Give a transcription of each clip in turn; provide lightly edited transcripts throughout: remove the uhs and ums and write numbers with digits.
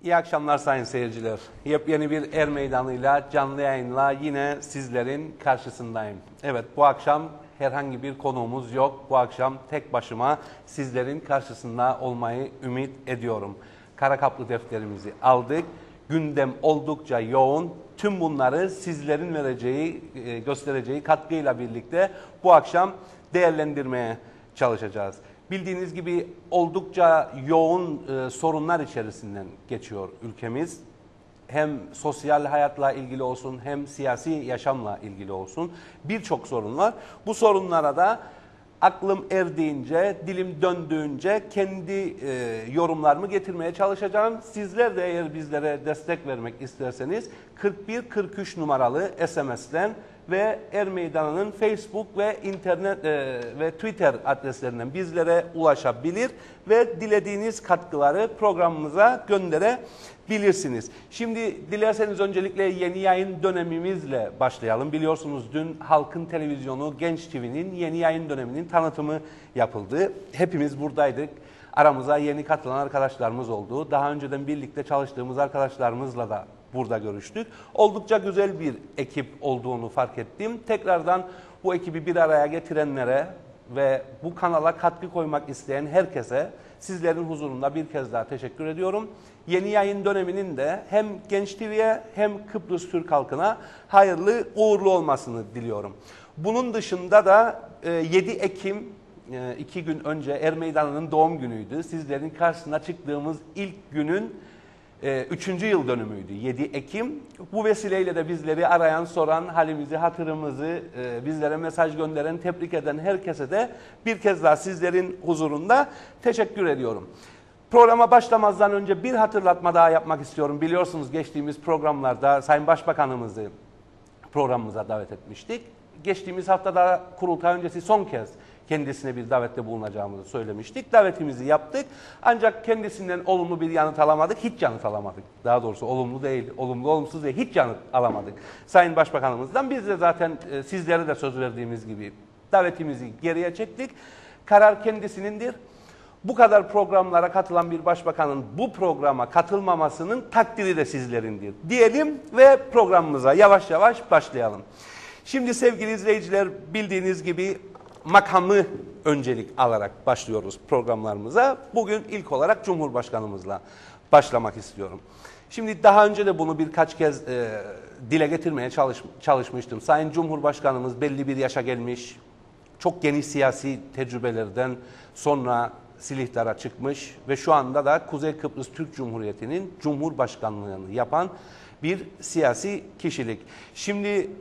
İyi akşamlar sayın seyirciler. Yepyeni bir Er Meydanı'yla canlı yayınla yine sizlerin karşısındayım. Evet, bu akşam herhangi bir konuğumuz yok. Bu akşam tek başıma sizlerin karşısında olmayı ümit ediyorum. Kara kaplı defterimizi aldık. Gündem oldukça yoğun. Tüm bunları sizlerin göstereceği katkıyla birlikte bu akşam değerlendirmeye çalışacağız. Bildiğiniz gibi oldukça yoğun sorunlar içerisinden geçiyor ülkemiz. Hem sosyal hayatla ilgili olsun hem siyasi yaşamla ilgili olsun birçok sorun var. Bu sorunlara da aklım erdiğince, dilim döndüğünce kendi yorumlarımı getirmeye çalışacağım. Sizler de eğer bizlere destek vermek isterseniz 4143 numaralı SMS'den ve Er Meydanı'nın Facebook ve internet ve Twitter adreslerinden bizlere ulaşabilir ve dilediğiniz katkıları programımıza gönderebilirsiniz. Şimdi dilerseniz öncelikle yeni yayın dönemimizle başlayalım. Biliyorsunuz dün Halkın Televizyonu Genç TV'nin yeni yayın döneminin tanıtımı yapıldı. Hepimiz buradaydık. Aramıza yeni katılan arkadaşlarımız oldu. Daha önceden birlikte çalıştığımız arkadaşlarımızla da burada görüştük. Oldukça güzel bir ekip olduğunu fark ettim. Tekrardan bu ekibi bir araya getirenlere ve bu kanala katkı koymak isteyen herkese sizlerin huzurunda bir kez daha teşekkür ediyorum. Yeni yayın döneminin de hem Genç TV'ye hem Kıbrıs Türk halkına hayırlı uğurlu olmasını diliyorum. Bunun dışında da 7 Ekim 2 gün önce Er Meydanı'nın doğum günüydü. Sizlerin karşısına çıktığımız ilk günün 3. yıl dönümüydü 7 Ekim. Bu vesileyle de bizleri arayan, soran, halimizi, hatırımızı, bizlere mesaj gönderen, tebrik eden herkese de bir kez daha sizlerin huzurunda teşekkür ediyorum. Programa başlamazdan önce bir hatırlatma daha yapmak istiyorum. Biliyorsunuz geçtiğimiz programlarda Sayın Başbakanımızı programımıza davet etmiştik. Geçtiğimiz haftada kurultay öncesi son kez kendisine bir davette bulunacağımızı söylemiştik. Davetimizi yaptık. Ancak kendisinden olumlu bir yanıt alamadık. Hiç yanıt alamadık. Daha doğrusu olumlu değil, olumlu olumsuz değil. Hiç yanıt alamadık. Sayın Başbakanımızdan biz de zaten sizlere de söz verdiğimiz gibi davetimizi geriye çektik. Karar kendisinindir. Bu kadar programlara katılan bir başbakanın bu programa katılmamasının takdiri de sizlerindir diyelim ve programımıza yavaş yavaş başlayalım. Şimdi sevgili izleyiciler bildiğiniz gibi makamı öncelik alarak başlıyoruz programlarımıza. Bugün ilk olarak Cumhurbaşkanımızla başlamak istiyorum. Şimdi daha önce de bunu birkaç kez dile getirmeye çalışmıştım. Sayın Cumhurbaşkanımız belli bir yaşa gelmiş, çok geniş siyasi tecrübelerden sonra Silihdar'a çıkmış ve şu anda da Kuzey Kıbrıs Türk Cumhuriyeti'nin Cumhurbaşkanlığını yapan bir siyasi kişilik. Şimdi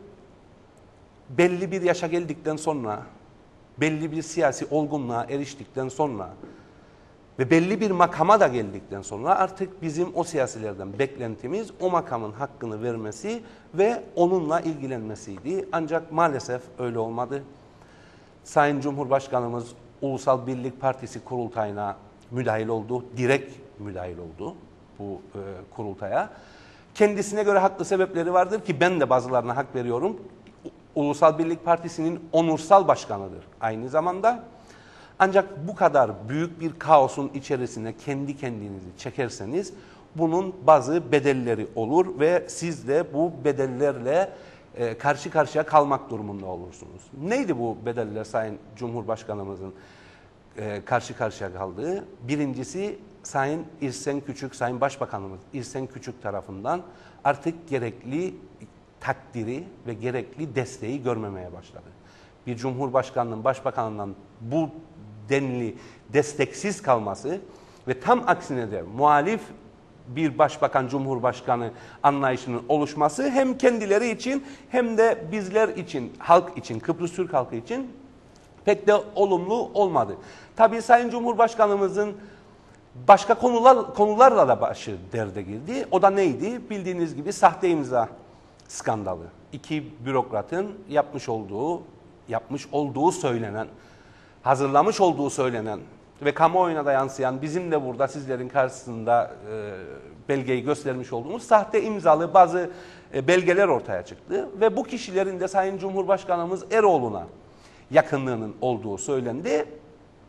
belli bir yaşa geldikten sonra, belli bir siyasi olgunluğa eriştikten sonra ve belli bir makama da geldikten sonra artık bizim o siyasilerden beklentimiz o makamın hakkını vermesi ve onunla ilgilenmesiydi. Ancak maalesef öyle olmadı. Sayın Cumhurbaşkanımız Ulusal Birlik Partisi kurultayına müdahil oldu, direkt müdahil oldu bu kurultaya. Kendisine göre haklı sebepleri vardır ki ben de bazılarına hak veriyorum. Ulusal Birlik Partisi'nin onursal başkanıdır aynı zamanda. Ancak bu kadar büyük bir kaosun içerisine kendi kendinizi çekerseniz bunun bazı bedelleri olur ve siz de bu bedellerle karşı karşıya kalmak durumunda olursunuz. Neydi bu bedeller Sayın Cumhurbaşkanımızın karşı karşıya kaldığı? Birincisi Sayın İrsen Küçük, Sayın Başbakanımız İrsen Küçük tarafından artık gerekli takdiri ve gerekli desteği görmemeye başladı. Bir Cumhurbaşkanının başbakanından bu denli desteksiz kalması ve tam aksine de muhalif bir başbakan, cumhurbaşkanı anlayışının oluşması hem kendileri için hem de bizler için, halk için, Kıbrıs Türk halkı için pek de olumlu olmadı. Tabii Sayın Cumhurbaşkanımızın başka konularla da başı derde girdi. O da neydi? Bildiğiniz gibi sahte imza skandalı. İki bürokratın yapmış olduğu söylenen, hazırlamış olduğu söylenen ve kamuoyuna da yansıyan, bizim de burada sizlerin karşısında belgeyi göstermiş olduğumuz sahte imzalı bazı belgeler ortaya çıktı. Ve bu kişilerin de Sayın Cumhurbaşkanımız Eroğlu'na yakınlığının olduğu söylendi.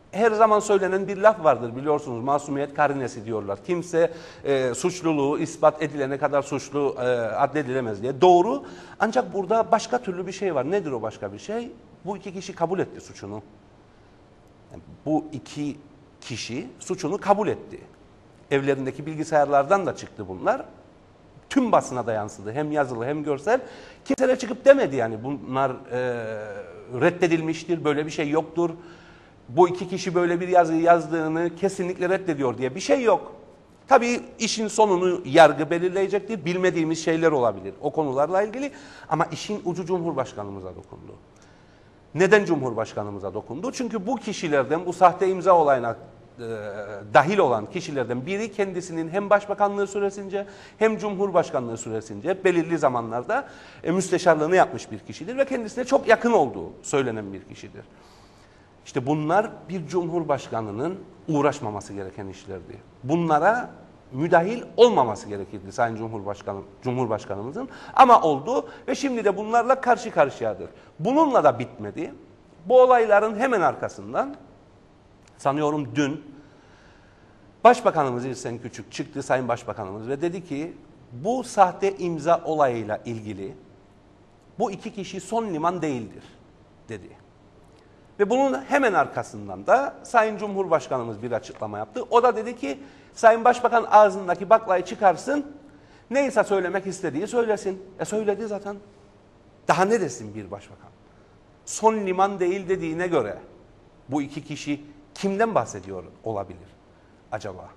Her zaman söylenen bir laf vardır biliyorsunuz, masumiyet karinesi diyorlar. Kimse suçluluğu ispat edilene kadar suçlu addedilemez diye. Doğru, ancak burada başka türlü bir şey var. Nedir o başka bir şey? Bu iki kişi kabul etti suçunu. Yani bu iki kişi suçunu kabul etti. Evlerindeki bilgisayarlardan da çıktı bunlar. Tüm basına da yansıdı. Hem yazılı hem görsel. Kimse de çıkıp demedi yani bunlar reddedilmiştir, böyle bir şey yoktur. Bu iki kişi böyle bir yazıyı yazdığını kesinlikle reddediyor diye bir şey yok. Tabii işin sonunu yargı belirleyecektir. Bilmediğimiz şeyler olabilir o konularla ilgili. Ama işin ucu Cumhurbaşkanımıza dokundu. Neden Cumhurbaşkanımıza dokundu? Çünkü bu kişilerden, bu sahte imza olayına dahil olan kişilerden biri kendisinin hem başbakanlığı süresince hem cumhurbaşkanlığı süresince belirli zamanlarda müsteşarlığını yapmış bir kişidir ve kendisine çok yakın olduğu söylenen bir kişidir. İşte bunlar bir cumhurbaşkanının uğraşmaması gereken işlerdi. Bunlara müdahil olmaması gerekirdi Sayın Cumhurbaşkanımızın, ama oldu ve şimdi de bunlarla karşı karşıyadır. Bununla da bitmedi. Bu olayların hemen arkasından sanıyorum dün Başbakanımız İhsan Küçük çıktı, Sayın Başbakanımız, ve dedi ki bu sahte imza olayıyla ilgili bu iki kişi son liman değildir dedi. Ve bunun hemen arkasından da Sayın Cumhurbaşkanımız bir açıklama yaptı. O da dedi ki Sayın Başbakan ağzındaki baklayı çıkarsın, neyse söylemek istediği söylesin. Söyledi zaten. Daha ne desin bir başbakan? Son liman değil dediğine göre bu iki kişi kimden bahsediyor olabilir acaba?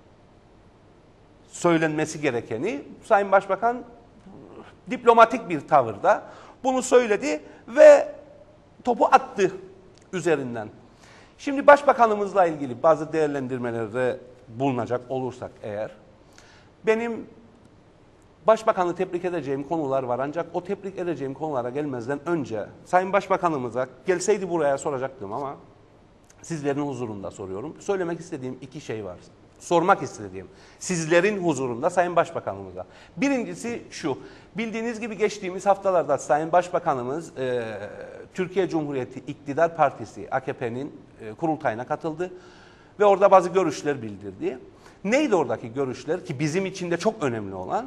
Söylenmesi gerekeni Sayın Başbakan diplomatik bir tavırda bunu söyledi ve topu attı üzerinden. Şimdi Başbakanımızla ilgili bazı değerlendirmelerde bulunacak olursak eğer, benim Başbakanı tebrik edeceğim konular var, ancak o tebrik edeceğim konulara gelmezden önce Sayın Başbakanımıza gelseydi buraya soracaktım ama sizlerin huzurunda soruyorum. Söylemek istediğim iki şey var. Sormak istediğim sizlerin huzurunda Sayın Başbakanımıza. Birincisi şu, bildiğiniz gibi geçtiğimiz haftalarda Sayın Başbakanımız Türkiye Cumhuriyeti İktidar Partisi AKP'nin kurultayına katıldı ve orada bazı görüşler bildirdi. Neydi oradaki görüşler ki bizim için de çok önemli olan?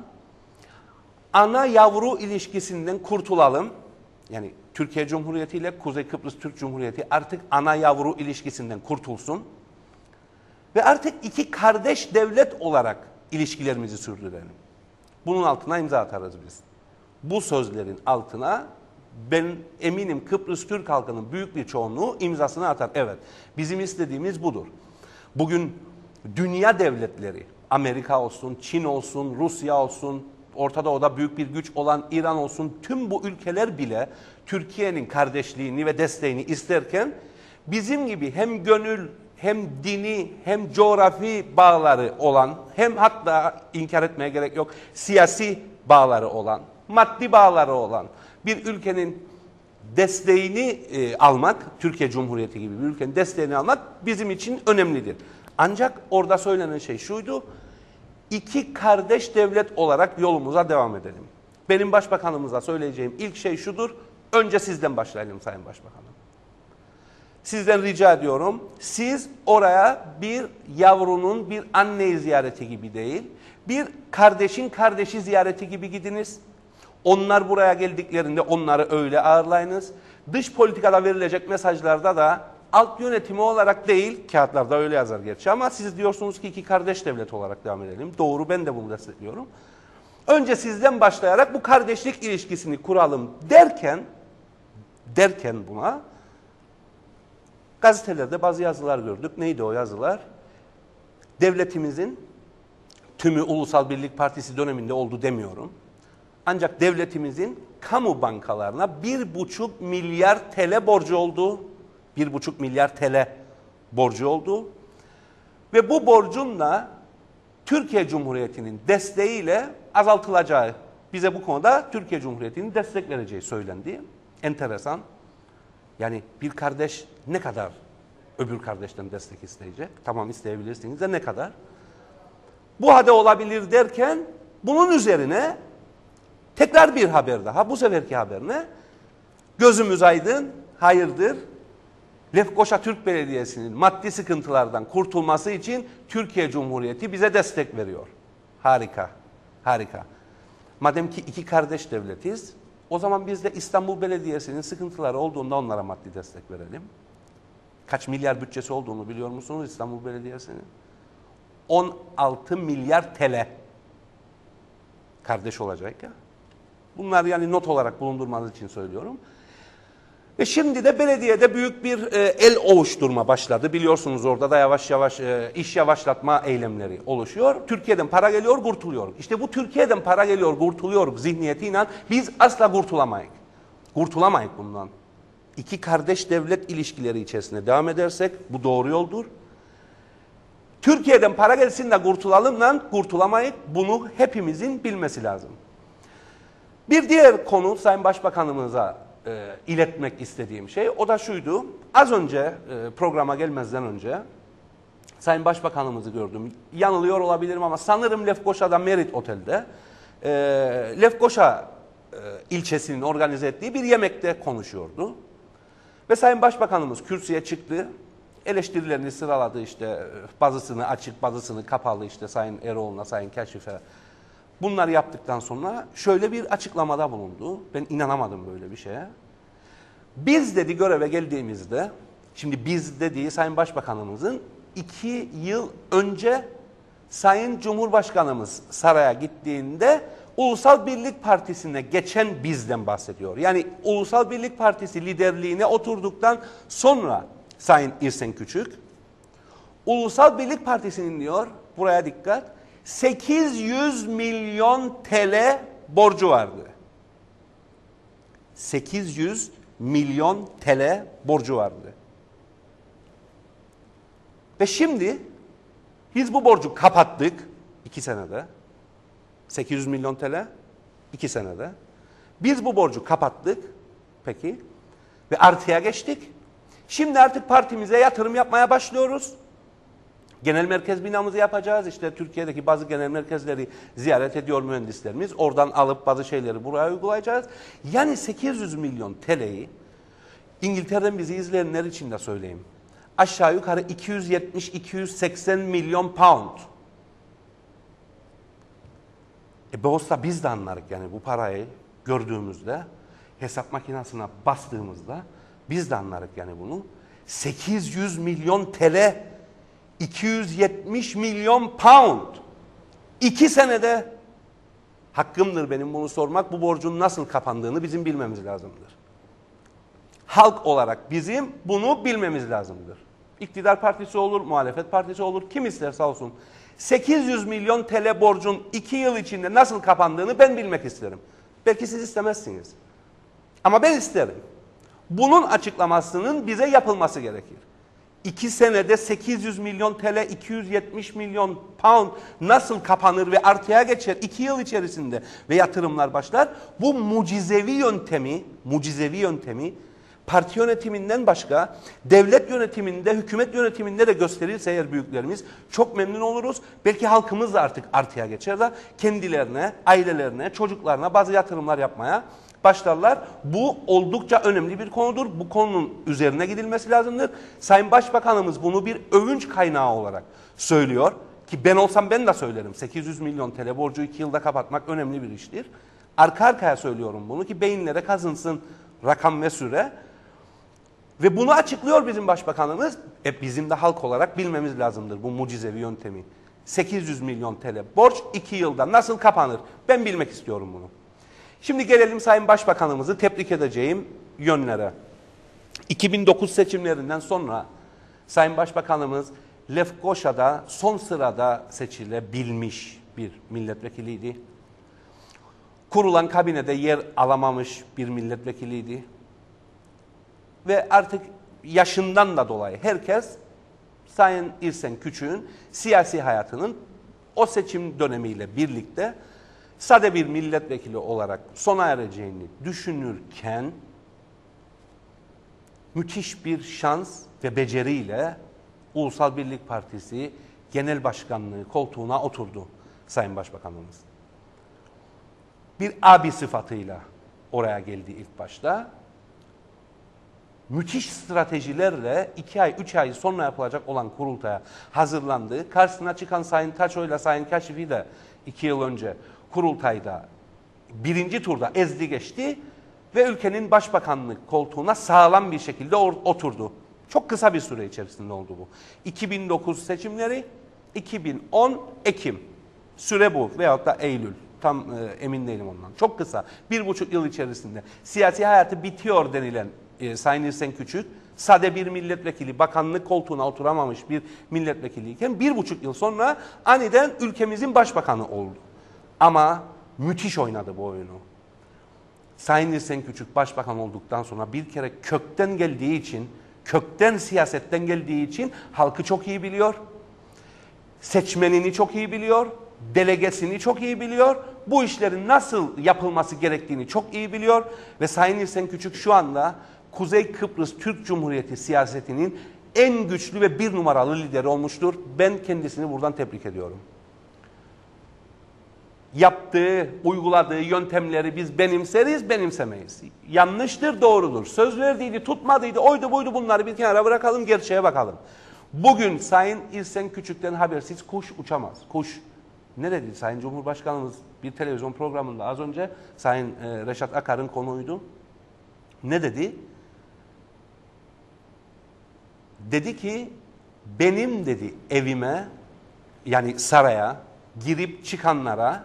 Ana yavru ilişkisinden kurtulalım. Yani Türkiye Cumhuriyeti ile Kuzey Kıbrıs Türk Cumhuriyeti artık ana yavru ilişkisinden kurtulsun. Ve artık iki kardeş devlet olarak ilişkilerimizi sürdürelim. Bunun altına imza atarız biz. Bu sözlerin altına ben eminim Kıbrıs Türk halkının büyük bir çoğunluğu imzasını atar. Evet, bizim istediğimiz budur. Bugün dünya devletleri, Amerika olsun, Çin olsun, Rusya olsun, Orta Doğu'da büyük bir güç olan İran olsun, tüm bu ülkeler bile Türkiye'nin kardeşliğini ve desteğini isterken bizim gibi hem gönül, hem dini, hem coğrafi bağları olan, hem hatta inkar etmeye gerek yok, siyasi bağları olan, maddi bağları olan bir ülkenin desteğini almak, Türkiye Cumhuriyeti gibi bir ülkenin desteğini almak bizim için önemlidir. Ancak orada söylenen şey şuydu, iki kardeş devlet olarak yolumuza devam edelim. Benim başbakanımıza söyleyeceğim ilk şey şudur, önce sizden başlayalım Sayın Başbakanım. Sizden rica ediyorum, siz oraya bir yavrunun bir anneyi ziyareti gibi değil, bir kardeşin kardeşi ziyareti gibi gidiniz. Onlar buraya geldiklerinde onları öyle ağırlayınız. Dış politikada verilecek mesajlarda da alt yönetimi olarak değil, kağıtlarda öyle yazar gerçi ama siz diyorsunuz ki iki kardeş devlet olarak devam edelim. Doğru, ben de bunu destekliyorum. Önce sizden başlayarak bu kardeşlik ilişkisini kuralım derken buna gazetelerde bazı yazılar gördük. Neydi o yazılar? Devletimizin tümü Ulusal Birlik Partisi döneminde oldu demiyorum. Ancak devletimizin kamu bankalarına 1,5 milyar TL borcu oldu. 1,5 milyar TL borcu oldu. Ve bu borcun da Türkiye Cumhuriyeti'nin desteğiyle azaltılacağı, bize bu konuda Türkiye Cumhuriyeti'nin destek vereceği söylendi. Enteresan. Yani bir kardeş ne kadar öbür kardeşten destek isteyecek? Tamam, isteyebilirsiniz de ne kadar? Bu hade olabilir derken bunun üzerine tekrar bir haber daha. Bu seferki haber ne? Gözümüz aydın, hayırdır? Lefkoşa Türk Belediyesi'nin maddi sıkıntılardan kurtulması için Türkiye Cumhuriyeti bize destek veriyor. Harika, harika. Madem ki iki kardeş devletiz, o zaman biz de İstanbul Belediyesi'nin sıkıntıları olduğunda onlara maddi destek verelim. Kaç milyar bütçesi olduğunu biliyor musunuz İstanbul Belediyesi'nin? 16 milyar TL. Kardeş olacak ya. Bunlar yani not olarak bulundurmanız için söylüyorum. Ve şimdi de belediyede büyük bir el ovuşturma başladı. Biliyorsunuz orada da yavaş yavaş iş yavaşlatma eylemleri oluşuyor. Türkiye'den para geliyor, kurtuluyor. İşte bu Türkiye'den para geliyor, kurtuluyor zihniyetiyle biz asla kurtulamayız. Kurtulamayız bundan. İki kardeş devlet ilişkileri içerisinde devam edersek bu doğru yoldur. Türkiye'den para gelsin de kurtulalım lan, kurtulamayız. Bunu hepimizin bilmesi lazım. Bir diğer konu Sayın Başbakanımıza iletmek istediğim şey, o da şuydu. Az önce programa gelmezden önce Sayın Başbakanımızı gördüm. Yanılıyor olabilirim ama sanırım Lefkoşa'da Merit Otel'de Lefkoşa ilçesinin organize ettiği bir yemekte konuşuyordu. Ve Sayın Başbakanımız kürsüye çıktı. Eleştirilerini sıraladı, işte bazısını açık, bazısını kapalı, işte Sayın Eroğlu'na, Sayın Keşif'e. Bunları yaptıktan sonra şöyle bir açıklamada bulundu. Ben inanamadım böyle bir şeye. Biz dedi göreve geldiğimizde, şimdi biz dediği Sayın Başbakanımızın 2 yıl önce Sayın Cumhurbaşkanımız saraya gittiğinde Ulusal Birlik Partisi'ne geçen bizden bahsediyor. Yani Ulusal Birlik Partisi liderliğine oturduktan sonra Sayın İrsen Küçük, Ulusal Birlik Partisi'nin diyor, buraya dikkat, 800 milyon TL borcu vardı. 800 milyon TL borcu vardı. Ve şimdi biz bu borcu kapattık 2 senede. 800 milyon TL 2 senede. Biz bu borcu kapattık. Peki. Ve artıya geçtik. Şimdi artık partimize yatırım yapmaya başlıyoruz. Genel merkez binamızı yapacağız. İşte Türkiye'deki bazı genel merkezleri ziyaret ediyor mühendislerimiz. Oradan alıp bazı şeyleri buraya uygulayacağız. Yani 800 milyon TL'yi İngiltere'den bizi izleyenler için de söyleyeyim. Aşağı yukarı 270-280 milyon pound. Be olsa biz de anlarız yani bu parayı gördüğümüzde, hesap makinesine bastığımızda biz de anlarız yani bunu. 800 milyon TL, 270 milyon pound. 2 senede hakkımdır benim bunu sormak. Bu borcun nasıl kapandığını bizim bilmemiz lazımdır. Halk olarak bizim bunu bilmemiz lazımdır. İktidar partisi olur, muhalefet partisi olur, kim isterse olsun. 800 milyon TL borcun 2 yıl içinde nasıl kapandığını ben bilmek isterim. Belki siz istemezsiniz. Ama ben isterim. Bunun açıklamasının bize yapılması gerekir. 2 senede 800 milyon TL, 270 milyon pound nasıl kapanır ve artıya geçer 2 yıl içerisinde ve yatırımlar başlar. Bu mucizevi yöntemi parti yönetiminden başka devlet yönetiminde, hükümet yönetiminde de gösterirse eğer büyüklerimiz çok memnun oluruz. Belki halkımız da artık artıya geçer de kendilerine, ailelerine, çocuklarına bazı yatırımlar yapmaya başlarlar. Bu oldukça önemli bir konudur. Bu konunun üzerine gidilmesi lazımdır. Sayın Başbakanımız bunu bir övünç kaynağı olarak söylüyor. Ki ben olsam ben de söylerim. 800 milyon TL borcu 2 yılda kapatmak önemli bir iştir. Arka arkaya söylüyorum bunu ki beyinlere kazınsın rakam ve süre. Ve bunu açıklıyor bizim başbakanımız. Bizim de halk olarak bilmemiz lazımdır bu mucizevi yöntemi. 800 milyon TL borç 2 yılda nasıl kapanır? Ben bilmek istiyorum bunu. Şimdi gelelim Sayın Başbakanımızı tebrik edeceğim yönlere. 2009 seçimlerinden sonra Sayın Başbakanımız Lefkoşa'da son sırada seçilebilmiş bir milletvekiliydi. Kurulan kabinede yer alamamış bir milletvekiliydi. Ve artık yaşından da dolayı herkes Sayın İrsen Küçük'ün siyasi hayatının o seçim dönemiyle birlikte sade bir milletvekili olarak sona ereceğini düşünürken müthiş bir şans ve beceriyle Ulusal Birlik Partisi Genel Başkanlığı koltuğuna oturdu Sayın Başbakanımız. Bir abi sıfatıyla oraya geldi ilk başta. müthiş stratejilerle 2 ay, 3 ay sonra yapılacak olan kurultaya hazırlandı. Karşısına çıkan Sayın Taço'yla Sayın Kaşifi de 2 yıl önce kurultayda birinci turda ezdi geçti ve ülkenin başbakanlık koltuğuna sağlam bir şekilde oturdu. Çok kısa bir süre içerisinde oldu bu. 2009 seçimleri, 2010 Ekim. Süre bu veyahut da Eylül. Tam emin değilim ondan. Çok kısa. 1,5 yıl içerisinde. Siyasi hayatı bitiyor denilen Sayın İrsen Küçük, sade bir milletvekili, bakanlık koltuğuna oturamamış bir milletvekiliyken 1,5 yıl sonra aniden ülkemizin başbakanı oldu. Ama müthiş oynadı bu oyunu. Sayın İrsen Küçük başbakan olduktan sonra bir kere kökten geldiği için, kökten siyasetten geldiği için halkı çok iyi biliyor. Seçmenini çok iyi biliyor. Delegesini çok iyi biliyor. Bu işlerin nasıl yapılması gerektiğini çok iyi biliyor. Ve Sayın İrsen Küçük şu anda Kuzey Kıbrıs Türk Cumhuriyeti siyasetinin en güçlü ve bir numaralı lideri olmuştur. Ben kendisini buradan tebrik ediyorum. Yaptığı, uyguladığı yöntemleri biz benimseriz, benimsemeyiz. Yanlıştır, doğrudur. Söz verdiydi, tutmadıydı, oydu buydu, bunları bir kenara bırakalım, gerçeğe bakalım. Bugün Sayın İrsen Küçük'ten habersiz kuş uçamaz. Kuş. Ne dedi Sayın Cumhurbaşkanımız bir televizyon programında az önce Sayın Reşat Akar'ın konuğuydu. Ne dedi? Dedi ki benim dedi evime, yani saraya girip çıkanlara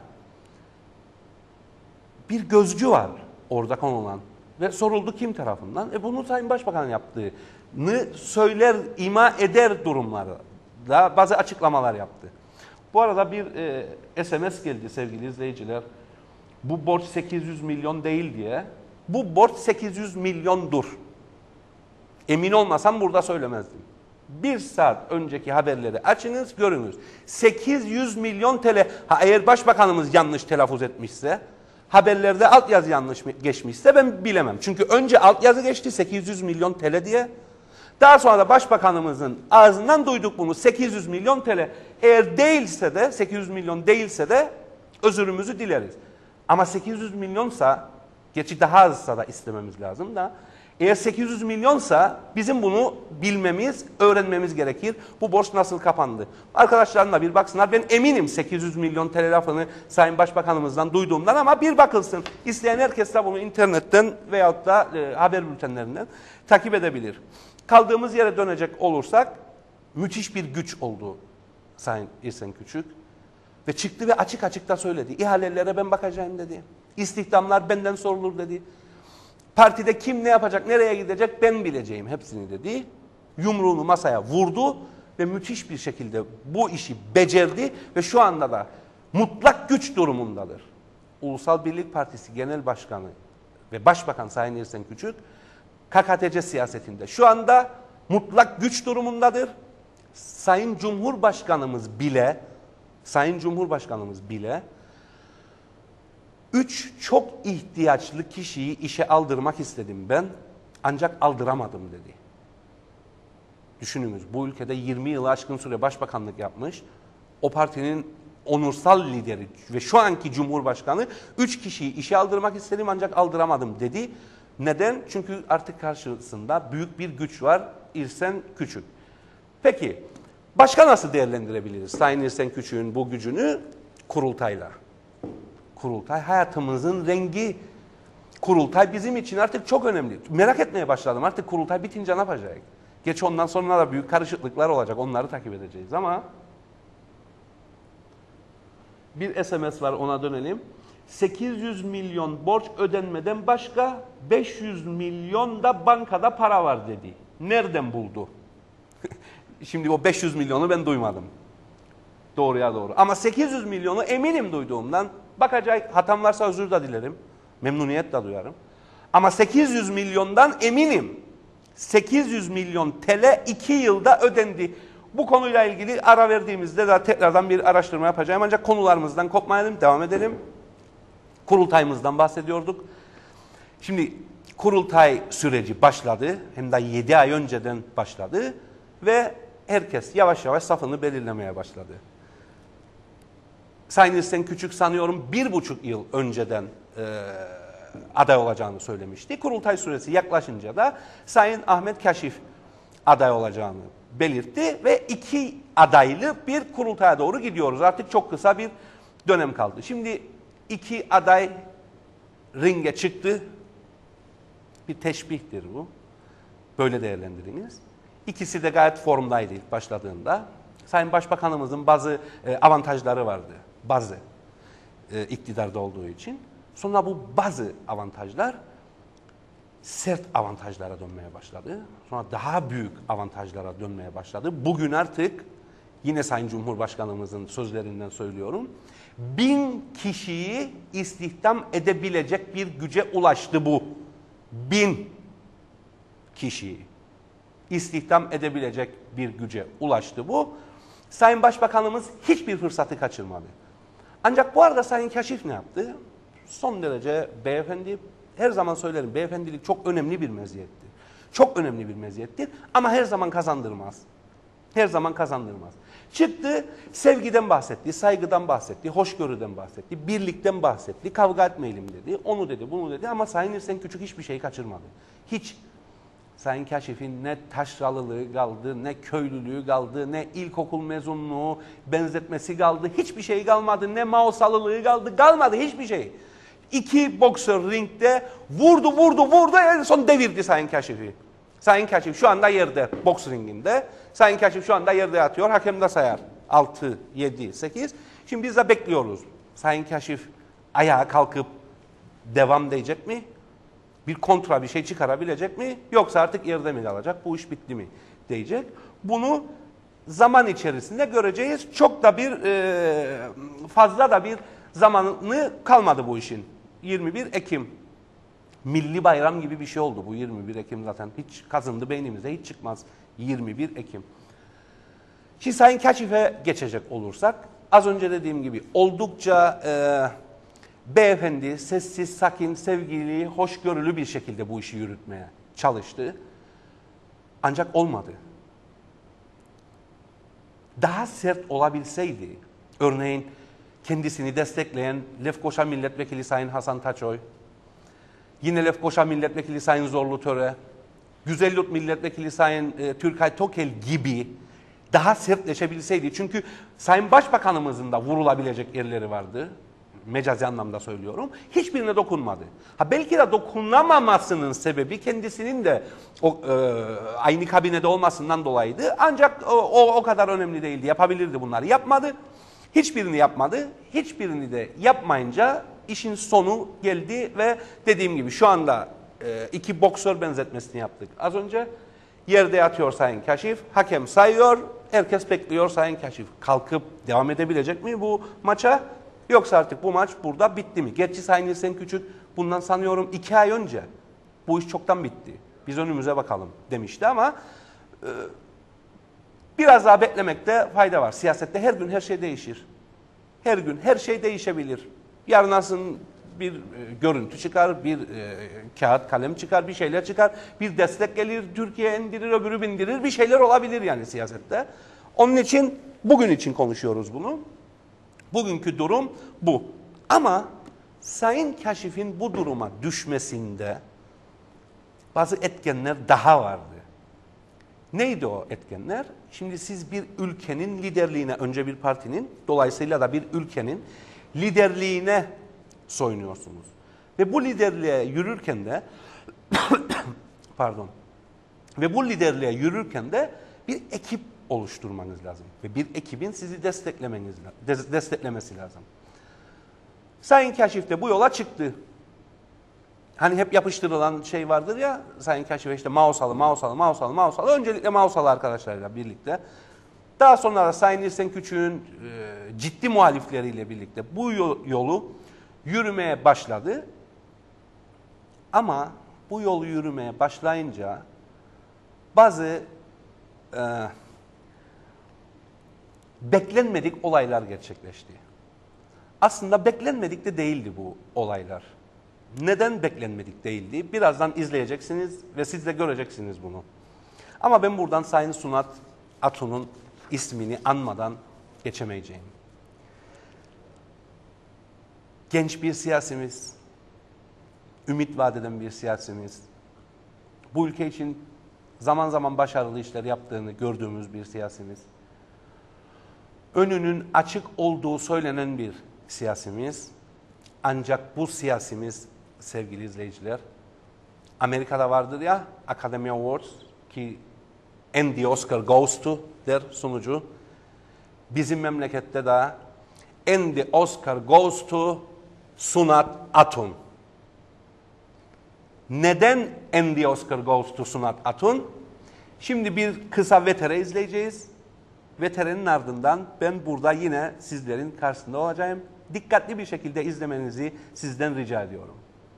bir gözcü var orada konulan. Ve soruldu kim tarafından? Bunu Sayın Başbakan yaptığını söyler, ima eder durumlarda bazı açıklamalar yaptı. Bu arada bir SMS geldi sevgili izleyiciler. Bu borç 800 milyon değil diye. Bu borç 800 milyondur. Emin olmasam burada söylemezdim. Bir saat önceki haberleri açınız, görünüz. 800 milyon TL. Eğer Başbakanımız yanlış telaffuz etmişse, haberlerde altyazı yanlış geçmişse ben bilemem. Çünkü önce altyazı geçti 800 milyon TL diye. Daha sonra da Başbakanımızın ağzından duyduk bunu 800 milyon TL. Eğer değilse de 800 milyon değilse de özürümüzü dileriz. Ama 800 milyonsa, gerçi daha azsa da istememiz lazım da, eğer 800 milyonsa bizim bunu bilmemiz, öğrenmemiz gerekir. Bu borç nasıl kapandı? Arkadaşlarımla bir baksınlar. Ben eminim 800 milyon TL lafını Sayın Başbakanımızdan duyduğumdan ama bir bakılsın. İsteyen herkes de bunu internetten veyahut da haber bültenlerinden takip edebilir. Kaldığımız yere dönecek olursak müthiş bir güç oldu Sayın İrsen Küçük. Ve çıktı ve açık açık da söyledi. İhalelere ben bakacağım dedi. İstihdamlar benden sorulur dedi. Partide kim ne yapacak, nereye gidecek ben bileceğim hepsini dedi. Yumruğunu masaya vurdu ve müthiş bir şekilde bu işi becerdi ve şu anda da mutlak güç durumundadır. Ulusal Birlik Partisi Genel Başkanı ve Başbakan Sayın İrsen Küçük, KKTC siyasetinde şu anda mutlak güç durumundadır. Sayın Cumhurbaşkanımız bile 3 çok ihtiyaçlı kişiyi işe aldırmak istedim ben, ancak aldıramadım dedi. Düşününüz, bu ülkede 20 yılı aşkın süre başbakanlık yapmış, o partinin onursal lideri ve şu anki Cumhurbaşkanı 3 kişiyi işe aldırmak istedim ancak aldıramadım dedi. Neden? Çünkü artık karşısında büyük bir güç var, İrsen Küçük. Peki, başka nasıl değerlendirebiliriz Sayın İrsen Küçük'ün bu gücünü? Kurultayla. Kurultay hayatımızın rengi. Kurultay bizim için artık çok önemli. Merak etmeye başladım. Artık kurultay bitince ne yapacak? Geç ondan sonra da büyük karışıklıklar olacak. Onları takip edeceğiz ama bir SMS var, ona dönelim. 800 milyon borç ödenmeden başka 500 milyon da bankada para var dedi. Nereden buldu? Şimdi o 500 milyonu ben duymadım. Doğruya doğru. Ama 800 milyonu eminim duyduğumdan. Bakacak, hatam varsa özür de dilerim. Memnuniyetle duyarım. Ama 800 milyondan eminim. 800 milyon TL 2 yılda ödendi. Bu konuyla ilgili ara verdiğimizde de tekrardan bir araştırma yapacağım. Ancak konularımızdan kopmayalım, devam edelim. Kurultayımızdan bahsediyorduk. Şimdi kurultay süreci başladı. Hem de 7 ay önceden başladı. Ve herkes yavaş yavaş safını belirlemeye başladı. Sayın İrsen Küçük sanıyorum 1,5 yıl önceden aday olacağını söylemişti. Kurultay süresi yaklaşınca da Sayın Ahmet Kaşif aday olacağını belirtti ve 2 adaylı bir kurultaya doğru gidiyoruz. Artık çok kısa bir dönem kaldı. Şimdi 2 aday ringe çıktı. Bir teşbihtir bu. Böyle değerlendiriniz. İkisi de gayet formdaydı ilk başladığında. Sayın Başbakanımızın bazı avantajları vardı. Bazı iktidarda olduğu için. Sonra bu bazı avantajlar sert avantajlara dönmeye başladı. Sonra daha büyük avantajlara dönmeye başladı. Bugün artık yine Sayın Cumhurbaşkanımızın sözlerinden söylüyorum. 1000 kişiyi istihdam edebilecek bir güce ulaştı bu. 1000 kişiyi istihdam edebilecek bir güce ulaştı bu. Sayın Başbakanımız hiçbir fırsatı kaçırmadı. Ancak bu arada Sayın Kaşif ne yaptı? Son derece beyefendi, her zaman söylerim, beyefendilik çok önemli bir meziyettir. Çok önemli bir meziyettir ama her zaman kazandırmaz. Her zaman kazandırmaz. Çıktı, sevgiden bahsetti, saygıdan bahsetti, hoşgörüden bahsetti, birlikten bahsetti, kavga etmeyelim dedi, onu dedi, bunu dedi ama Sayın İrsen Küçük hiçbir şey kaçırmadı. Hiç. Sayın Kaşif'in ne taşralılığı kaldı, ne köylülüğü kaldı, ne ilkokul mezunluğu, benzetmesi kaldı, hiçbir şey kalmadı, ne Mausalılığı kalmadı hiçbir şey. 2 boksör ringde vurdu, en son devirdi Sayın Kaşif'i. Sayın Kaşif şu anda yerde, boks ringinde. Sayın Kaşif şu anda yerde yatıyor, hakem de sayar. 6, 7, 8. Şimdi biz de bekliyoruz. Sayın Kaşif ayağa kalkıp devam diyecek mi? Bir kontra bir şey çıkarabilecek mi? Yoksa artık yerde mi kalacak? Bu iş bitti mi? Diyecek. Bunu zaman içerisinde göreceğiz. Çok da bir fazla da bir zamanı kalmadı bu işin. 21 Ekim. Milli bayram gibi bir şey oldu bu 21 Ekim zaten. Hiç kazındı beynimize, hiç çıkmaz. 21 Ekim. Şimdi Sayın Kaşif'e geçecek olursak, az önce dediğim gibi oldukça beyefendi, sessiz, sakin, sevgili, hoşgörülü bir şekilde bu işi yürütmeye çalıştı. Ancak olmadı. Daha sert olabilseydi, örneğin kendisini destekleyen Lefkoşa Milletvekili Sayın Hasan Taçoy, yine Lefkoşa Milletvekili Sayın Zorlu Töre, Güzelyurt Milletvekili Sayın Türkay Tokel gibi daha sertleşebilseydi. Çünkü Sayın Başbakanımızın da vurulabilecek yerleri vardı. Mecazi anlamda söylüyorum. Hiçbirine dokunmadı. Belki de dokunamamasının sebebi kendisinin de aynı kabinede olmasından dolayıydı. Ancak o kadar önemli değildi. Yapabilirdi bunları. Yapmadı. Hiçbirini yapmadı. Hiçbirini de yapmayınca işin sonu geldi ve dediğim gibi şu anda 2 boksör benzetmesini yaptık. Az önce yerde yatıyor Sayın Kaşif. Hakem sayıyor. Herkes bekliyor Sayın Kaşif. Kalkıp devam edebilecek mi bu maça? Yoksa artık bu maç burada bitti mi? Gerçi Sayın İrsen Küçük bundan sanıyorum 2 ay önce bu iş çoktan bitti. Biz önümüze bakalım demişti ama biraz daha beklemekte fayda var. Siyasette her gün her şey değişir. Her gün her şey değişebilir. Yarın bir görüntü çıkar, bir kağıt kalem çıkar, bir şeyler çıkar. Bir destek gelir, Türkiye indirir, öbürü bindirir. Bir şeyler olabilir yani siyasette. Onun için bugün için konuşuyoruz bunu. Bugünkü durum bu. Ama Sayın Kaşif'in bu duruma düşmesinde bazı etkenler daha vardı. Neydi o etkenler? Şimdi siz bir ülkenin liderliğine, önce bir partinin, dolayısıyla da bir ülkenin liderliğine soyunuyorsunuz. Ve bu liderliğe yürürken de ve bu liderliğe yürürken de bir ekip oluşturmanız lazım. Ve bir ekibin sizi desteklemesi lazım. Sayın Kaşif de bu yola çıktı. Hani hep yapıştırılan şey vardır ya, Sayın Kaşif'e işte Mausalı. Öncelikle Mausalı arkadaşlarıyla birlikte. Daha sonra da Sayın İrsen Küçük'ün ciddi muhalifleriyle birlikte bu yolu yürümeye başladı. Ama bu yolu yürümeye başlayınca bazı beklenmedik olaylar gerçekleşti. Aslında beklenmedik de değildi bu olaylar. Neden beklenmedik değildi? Birazdan izleyeceksiniz ve siz de göreceksiniz bunu. Ama ben buradan Sayın Sunat Atun'un ismini anmadan geçemeyeceğim. Genç bir siyasimiz, ümit vaat eden bir siyasimiz. Bu ülke için zaman zaman başarılı işler yaptığını gördüğümüz bir siyasimiz. Önünün açık olduğu söylenen bir siyasimiz. Ancak bu siyasimiz sevgili izleyiciler, Amerika'da vardır ya Academy Awards ki "And the Oscar goes to" der sunucu. Bizim memlekette de "And the Oscar goes to Sunat Atun." Neden "And the Oscar goes to Sunat Atun"? Şimdi bir kısa VTR izleyeceğiz. VTR'nin ardından ben burada yine sizlerin karşısında olacağım. Dikkatli bir şekilde izlemenizi sizden rica ediyorum.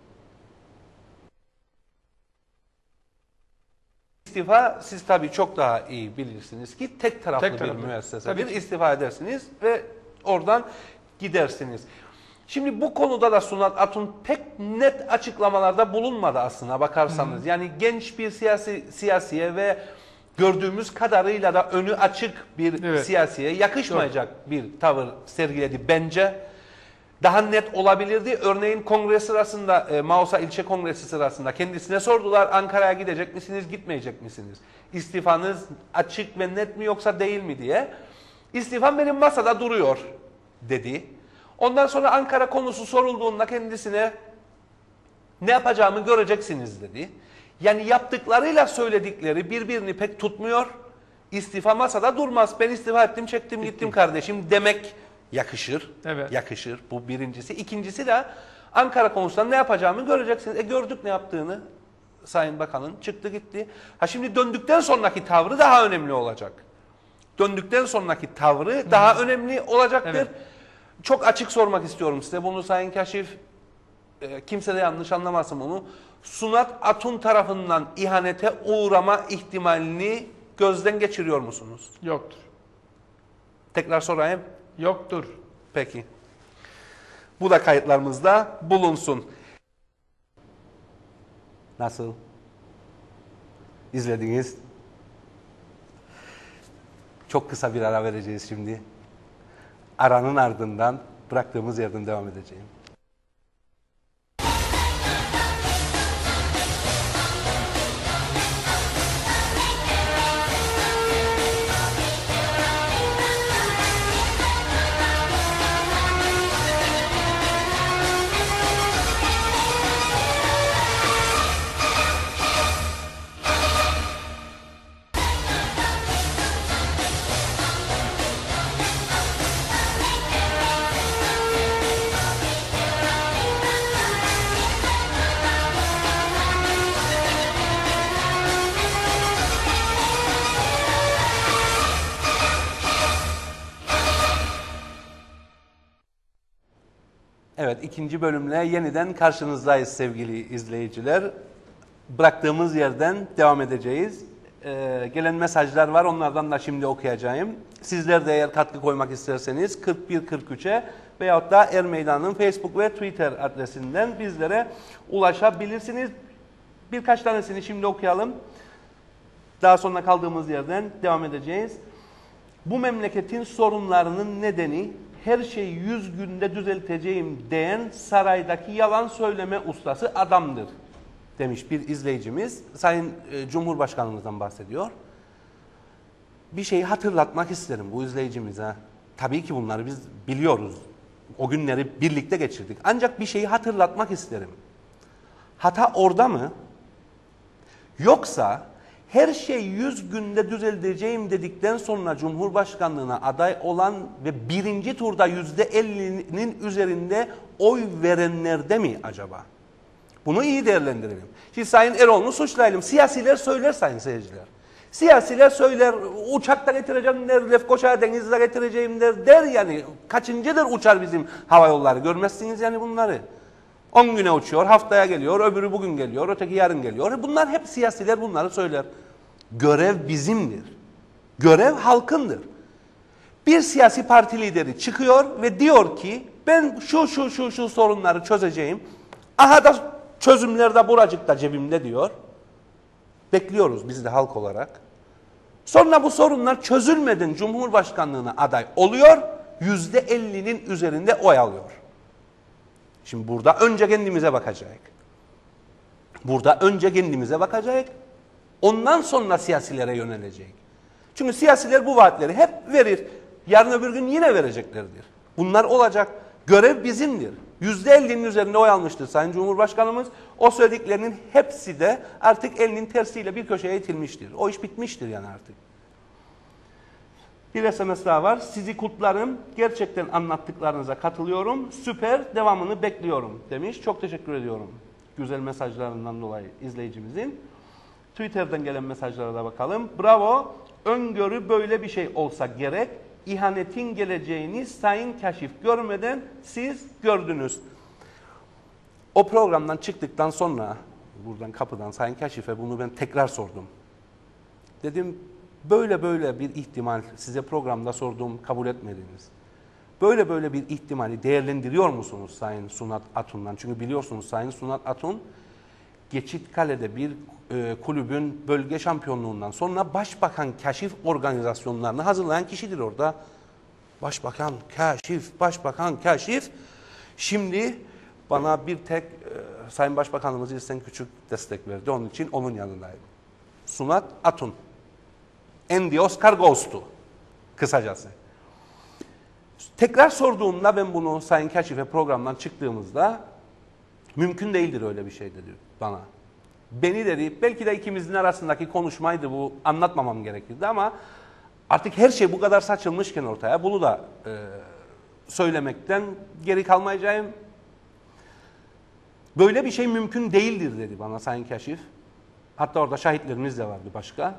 İstifa, siz tabii çok daha iyi bilirsiniz ki tek taraflı bir müessese. Bir istifa edersiniz ve oradan gidersiniz. Şimdi bu konuda da Sunat Atun pek net açıklamalarda bulunmadı aslına bakarsanız. Yani genç bir siyasiye ve gördüğümüz kadarıyla da önü açık bir siyasiye yakışmayacak bir tavır sergiledi bence. Daha net olabilirdi. Örneğin kongre sırasında, Mausa ilçe kongresi sırasında kendisine sordular, Ankara'ya gidecek misiniz, gitmeyecek misiniz? İstifanız açık ve net mi yoksa değil mi diye. İstifam benim masada duruyor dedi. Ondan sonra Ankara konusu sorulduğunda kendisine ne yapacağımı göreceksiniz dedi. Yani yaptıklarıyla söyledikleri birbirini pek tutmuyor. İstifa masada durmaz. Ben istifa ettim, çektim, gittim kardeşim demek yakışır. Evet. Yakışır. Bu birincisi. İkincisi de Ankara konusunda ne yapacağımı göreceksiniz. Gördük ne yaptığını Sayın Bakan'ın. Çıktı gitti. Ha şimdi döndükten sonraki tavrı daha önemli olacak. Döndükten sonraki tavrı daha önemli olacaktır. Evet. Çok açık sormak istiyorum size. Bunu Sayın Kaşif, kimse de yanlış anlamasın bunu. Sunat Atun tarafından ihanete uğrama ihtimalini gözden geçiriyor musunuz? Yoktur. Tekrar sorayım. Yoktur. Peki. Bu da kayıtlarımızda bulunsun. Nasıl? İzlediniz. Çok kısa bir ara vereceğiz şimdi. Aranın ardından bıraktığımız yerden devam edeceğim. Evet, ikinci bölümle yeniden karşınızdayız sevgili izleyiciler. Bıraktığımız yerden devam edeceğiz. Gelen mesajlar var, onlardan da şimdi okuyacağım. Sizler de eğer katkı koymak isterseniz 4143'e veyahut da Er Meydanı'nın Facebook ve Twitter adresinden bizlere ulaşabilirsiniz. Birkaç tanesini şimdi okuyalım. Daha sonra kaldığımız yerden devam edeceğiz. Bu memleketin sorunlarının nedeni her şeyi 100 günde düzelteceğim diyen saraydaki yalan söyleme ustası adamdır demiş bir izleyicimiz. Sayın Cumhurbaşkanımızdan bahsediyor. Bir şeyi hatırlatmak isterim bu izleyicimize. Tabii ki bunları biz biliyoruz. O günleri birlikte geçirdik. Ancak bir şeyi hatırlatmak isterim. Hata orada mı? Yoksa her şey 100 günde düzelteceğim dedikten sonra Cumhurbaşkanlığına aday olan ve birinci turda %50'nin üzerinde oy verenlerde mi acaba? Bunu iyi değerlendirelim. Şimdi Sayın Erol'u suçlayalım. Siyasiler söyler sayın seyirciler. Siyasiler söyler, uçakta getireceğim der, Lefkoşa'ya denizle getireceğim der yani. Kaçıncıdır uçar bizim hava yolları, görmezsiniz yani bunları. 10 güne uçuyor, haftaya geliyor, öbürü bugün geliyor, öteki yarın geliyor. Bunlar hep siyasiler bunları söyler. Görev bizimdir. Görev halkındır. Bir siyasi parti lideri çıkıyor ve diyor ki ben şu sorunları çözeceğim. Aha da çözümler de buracıkta cebimde diyor. Bekliyoruz biz de halk olarak. Sonra bu sorunlar çözülmeden Cumhurbaşkanlığına aday oluyor. %50'nin üzerinde oy alıyor. Şimdi burada önce kendimize bakacağız. Burada önce kendimize bakacak, ondan sonra siyasilere yönelecek. Çünkü siyasiler bu vaatleri hep verir. Yarın öbür gün yine vereceklerdir. Bunlar olacak. Görev bizimdir. %50'nin üzerinde oy almıştır Sayın Cumhurbaşkanımız. O söylediklerinin hepsi de artık elinin tersiyle bir köşeye itilmiştir. O iş bitmiştir yani artık. Bir SMS daha var. Sizi kutlarım. Gerçekten anlattıklarınıza katılıyorum. Süper. Devamını bekliyorum demiş. Çok teşekkür ediyorum. Güzel mesajlarından dolayı izleyicimizin. Twitter'dan gelen mesajlara da bakalım. Bravo. Öngörü böyle bir şey olsa gerek. İhanetin geleceğini Sayın Kaşif görmeden siz gördünüz. O programdan çıktıktan sonra buradan kapıdan Sayın Kaşif'e bunu ben tekrar sordum. Dedim böyle bir ihtimal size programda sorduğum kabul etmediniz. Böyle bir ihtimali değerlendiriyor musunuz Sayın Sunat Atun'dan? Çünkü biliyorsunuz Sayın Sunat Atun Geçitkale'de bir kulübün bölge şampiyonluğundan sonra Başbakan Kaşif organizasyonlarını hazırlayan kişidir orada. Başbakan Kaşif. Şimdi bana bir tek Sayın Başbakanımız İlsen Küçük destek verdi. Onun için onun yanındayım. Sunat Atun. And the Oscar goes to. Kısacası. Tekrar sorduğumda ben bunu Sayın Kaşif'e programdan çıktığımızda mümkün değildir öyle bir şey dedi bana. Beni dedi, belki de ikimizin arasındaki konuşmaydı bu, anlatmamam gerekirdi ama artık her şey bu kadar saçılmışken ortaya bunu da söylemekten geri kalmayacağım. Böyle bir şey mümkün değildir dedi bana Sayın Kaşif. Hatta orada şahitlerimiz de vardı başka.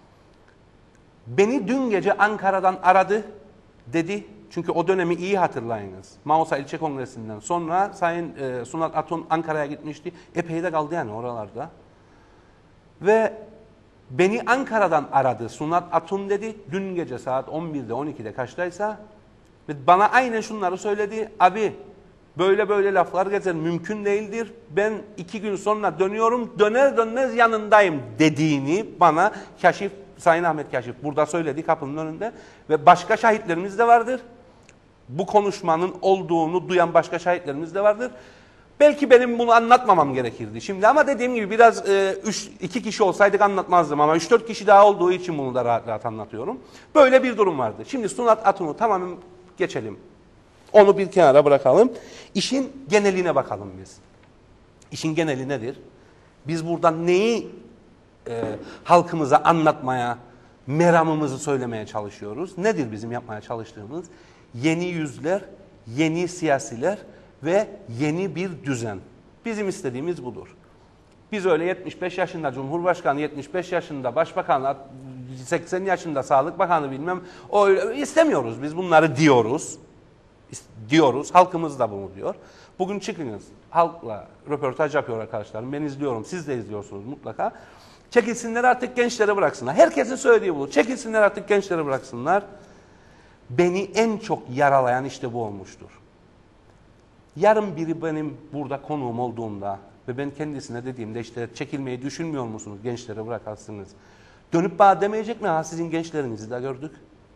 Beni dün gece Ankara'dan aradı dedi. Çünkü o dönemi iyi hatırlayınız. Mausa İlçe Kongresi'nden sonra Sayın Sunat Atun Ankara'ya gitmişti. Epey de kaldı yani oralarda. Ve beni Ankara'dan aradı. Sunat Atun dedi. Dün gece saat 11'de 12'de kaçtaysa ve bana aynen şunları söyledi. Abi böyle laflar gezer mümkün değildir. Ben 2 gün sonra dönüyorum. Döner dönmez yanındayım dediğini bana Kaşif, Sayın Ahmet Kaşif burada söyledi kapının önünde. Ve başka şahitlerimiz de vardır. Bu konuşmanın olduğunu duyan başka şahitlerimiz de vardır. Belki benim bunu anlatmamam gerekirdi şimdi ama dediğim gibi biraz 2 kişi olsaydık anlatmazdım ama 3-4 kişi daha olduğu için bunu da rahat anlatıyorum. Böyle bir durum vardı. Şimdi Sunat Atun'u tamamen geçelim. Onu bir kenara bırakalım. İşin geneline bakalım biz. İşin geneli nedir? Biz buradan neyi halkımıza anlatmaya, meramımızı söylemeye çalışıyoruz? Nedir bizim yapmaya çalıştığımız? Yeni yüzler, yeni siyasiler ve yeni bir düzen. Bizim istediğimiz budur. Biz öyle 75 yaşında Cumhurbaşkanı, 75 yaşında Başbakan, 80 yaşında Sağlık Bakanı bilmem öyle istemiyoruz. Biz bunları diyoruz. Halkımız da bunu diyor. Bugün çıkınız. Halkla röportaj yapıyor arkadaşlarım. Ben izliyorum. Siz de izliyorsunuz mutlaka. Çekilsinler artık gençlere bıraksınlar. Herkesin söylediği bu. Çekilsinler artık gençlere bıraksınlar. Beni en çok yaralayan işte bu olmuştur. Yarın biri benim burada konuğum olduğunda ve ben kendisine dediğimde işte çekilmeyi düşünmüyor musunuz? Gençlere bırakarsınız. Dönüp bana demeyecek mi? Ha sizin gençlerinizi de gördük.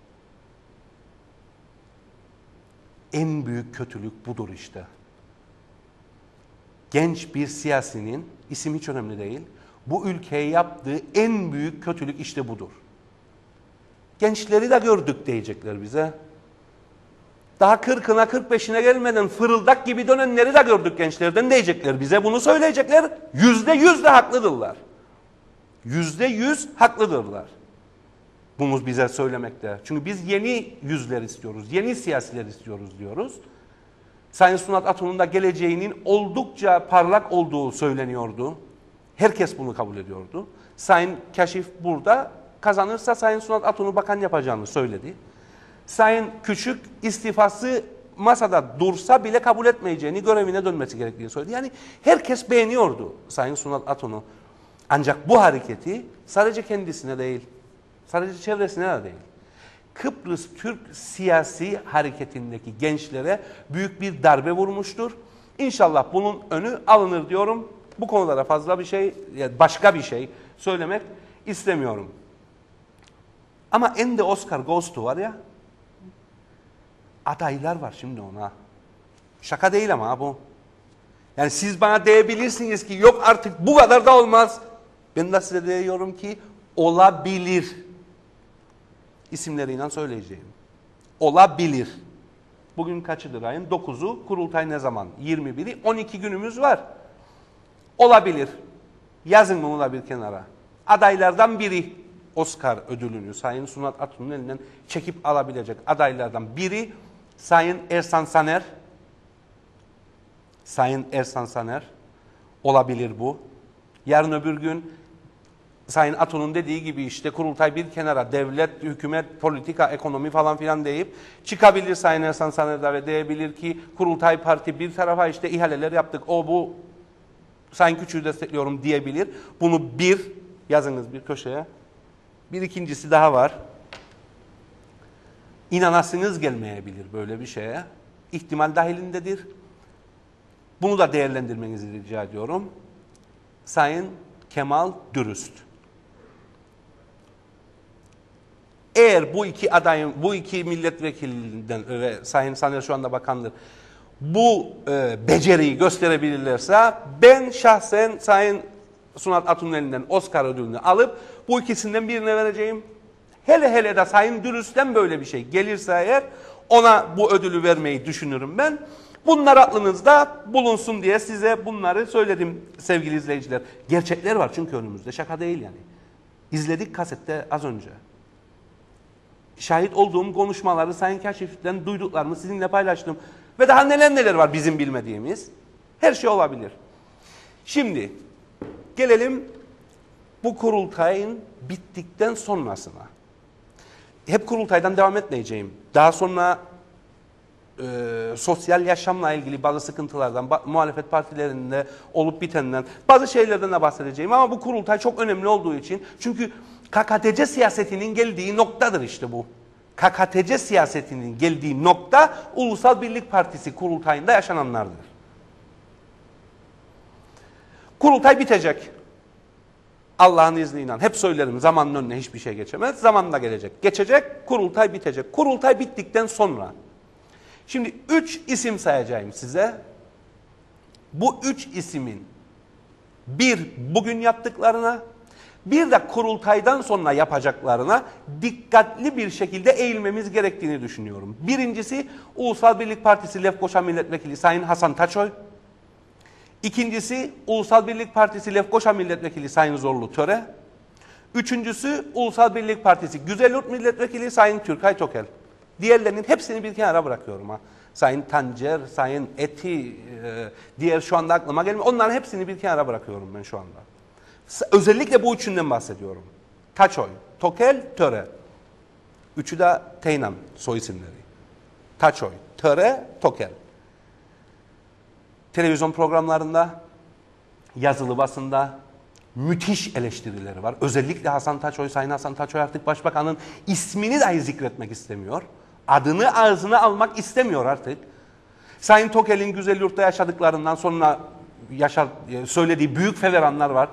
En büyük kötülük budur işte. Genç bir siyasinin, isim hiç önemli değil, bu ülkeye yaptığı en büyük kötülük işte budur. Gençleri de gördük diyecekler bize. Daha 40'ına 45'ine gelmeden fırıldak gibi dönenleri de gördük gençlerden diyecekler bize. Bunu söyleyecekler. %100 de haklıdırlar. %100 haklıdırlar. Bunu bize söylemekte. Çünkü biz yeni yüzler istiyoruz, yeni siyasiler istiyoruz diyoruz. Sayın Sunat Atun'un da geleceğinin oldukça parlak olduğu söyleniyordu. Herkes bunu kabul ediyordu. Sayın Kaşif burada kazanırsa Sayın Sunat Atun'u bakan yapacağını söyledi. Sayın Küçük istifası masada dursa bile kabul etmeyeceğini, görevine dönmesi gerektiğini söyledi. Yani herkes beğeniyordu Sayın Sunat Atun'u. Ancak bu hareketi sadece kendisine değil, sadece çevresine de değil, Kıbrıs Türk siyasi hareketindeki gençlere büyük bir darbe vurmuştur. İnşallah bunun önü alınır diyorum. Bu konulara fazla bir şey, yani başka bir şey söylemek istemiyorum. Ama en de Oscar goes to var ya, adaylar var şimdi ona. Şaka değil ama bu. Yani siz bana diyebilirsiniz ki yok artık bu kadar da olmaz. Ben de size diyorum ki olabilir. İsimleriyle söyleyeceğim. Olabilir. Bugün kaçıdır ayın? 9'u. Kurultay ne zaman? 21'i. 12 günümüz var. Olabilir. Yazın bunu da bir kenara. Adaylardan biri Oscar ödülünü Sayın Sunat Atun'un elinden çekip alabilecek adaylardan biri Sayın Ersan Saner. Sayın Ersan Saner. Olabilir bu. Yarın öbür gün Sayın Atun'un dediği gibi işte kurultay bir kenara devlet, hükümet, politika, ekonomi falan filan deyip çıkabilir Sayın Ersan Saner'de ve diyebilir ki kurultay parti bir tarafa işte ihaleler yaptık. O bu Sayın Küçük'ü destekliyorum diyebilir. Bunu yazınız bir köşeye. Bir ikincisi daha var. İnanasınız gelmeyebilir böyle bir şeye. İhtimal dahilindedir. Bunu da değerlendirmenizi rica ediyorum. Sayın Kemal Dürüst. Eğer bu iki adayın, bu iki milletvekilinden ve Sayın Saner şu anda bakandır, bu beceriyi gösterebilirlerse ben şahsen Sayın Sunat Atun'un elinden Oscar ödülünü alıp bu ikisinden birine vereceğim. Hele de Sayın Dürüst'ten böyle bir şey gelirse eğer ona bu ödülü vermeyi düşünürüm ben. Bunlar aklınızda bulunsun diye size bunları söyledim sevgili izleyiciler. Gerçekler var çünkü önümüzde, şaka değil yani. İzledik kasette az önce. Şahit olduğum konuşmaları Sayın Kaşif'ten duyduklarımı sizinle paylaştım. Ve daha neler var bizim bilmediğimiz. Her şey olabilir. Şimdi gelelim bu kurultayın bittikten sonrasına. Hep kurultaydan devam etmeyeceğim. Daha sonra sosyal yaşamla ilgili bazı sıkıntılardan, muhalefet partilerinde olup bitenden, bazı şeylerden de bahsedeceğim. Ama bu kurultay çok önemli olduğu için, çünkü KKTC siyasetinin geldiği noktadır işte bu. KKTC siyasetinin geldiği nokta Ulusal Birlik Partisi kurultayında yaşananlardır. Kurultay bitecek. Allah'ın izniyle. Hep söylerim, zamanın önüne hiçbir şey geçemez. Zamanla gelecek. Geçecek, kurultay bitecek. Kurultay bittikten sonra. Şimdi 3 isim sayacağım size. Bu 3 isimin bir bugün yaptıklarına, bir de kurultaydan sonra yapacaklarına dikkatli bir şekilde eğilmemiz gerektiğini düşünüyorum. Birincisi Ulusal Birlik Partisi Lefkoşa Milletvekili Sayın Hasan Taçoy. İkincisi Ulusal Birlik Partisi Lefkoşa Milletvekili Sayın Zorlu Töre. Üçüncüsü Ulusal Birlik Partisi Güzelyurt Milletvekili Sayın Türkay Tokel. Diğerlerinin hepsini bir kenara bırakıyorum ha. Sayın Tancer, Sayın Eti, diğer şu anda aklıma gelmiyor. Onların hepsini bir kenara bırakıyorum ben şu anda. Özellikle bu üçünden bahsediyorum. Taçoy, Tokel, Töre. Üçü de Teynan soy isimleri. Taçoy, Töre, Tokel. Televizyon programlarında, yazılı basında müthiş eleştirileri var. Özellikle Hasan Taçoy, Sayın Hasan Taçoy artık başbakanın ismini dahi zikretmek istemiyor. Adını ağzına almak istemiyor artık. Sayın Tokel'in Güzelyurt'ta yaşadıklarından sonra söylediği büyük feveranlar var.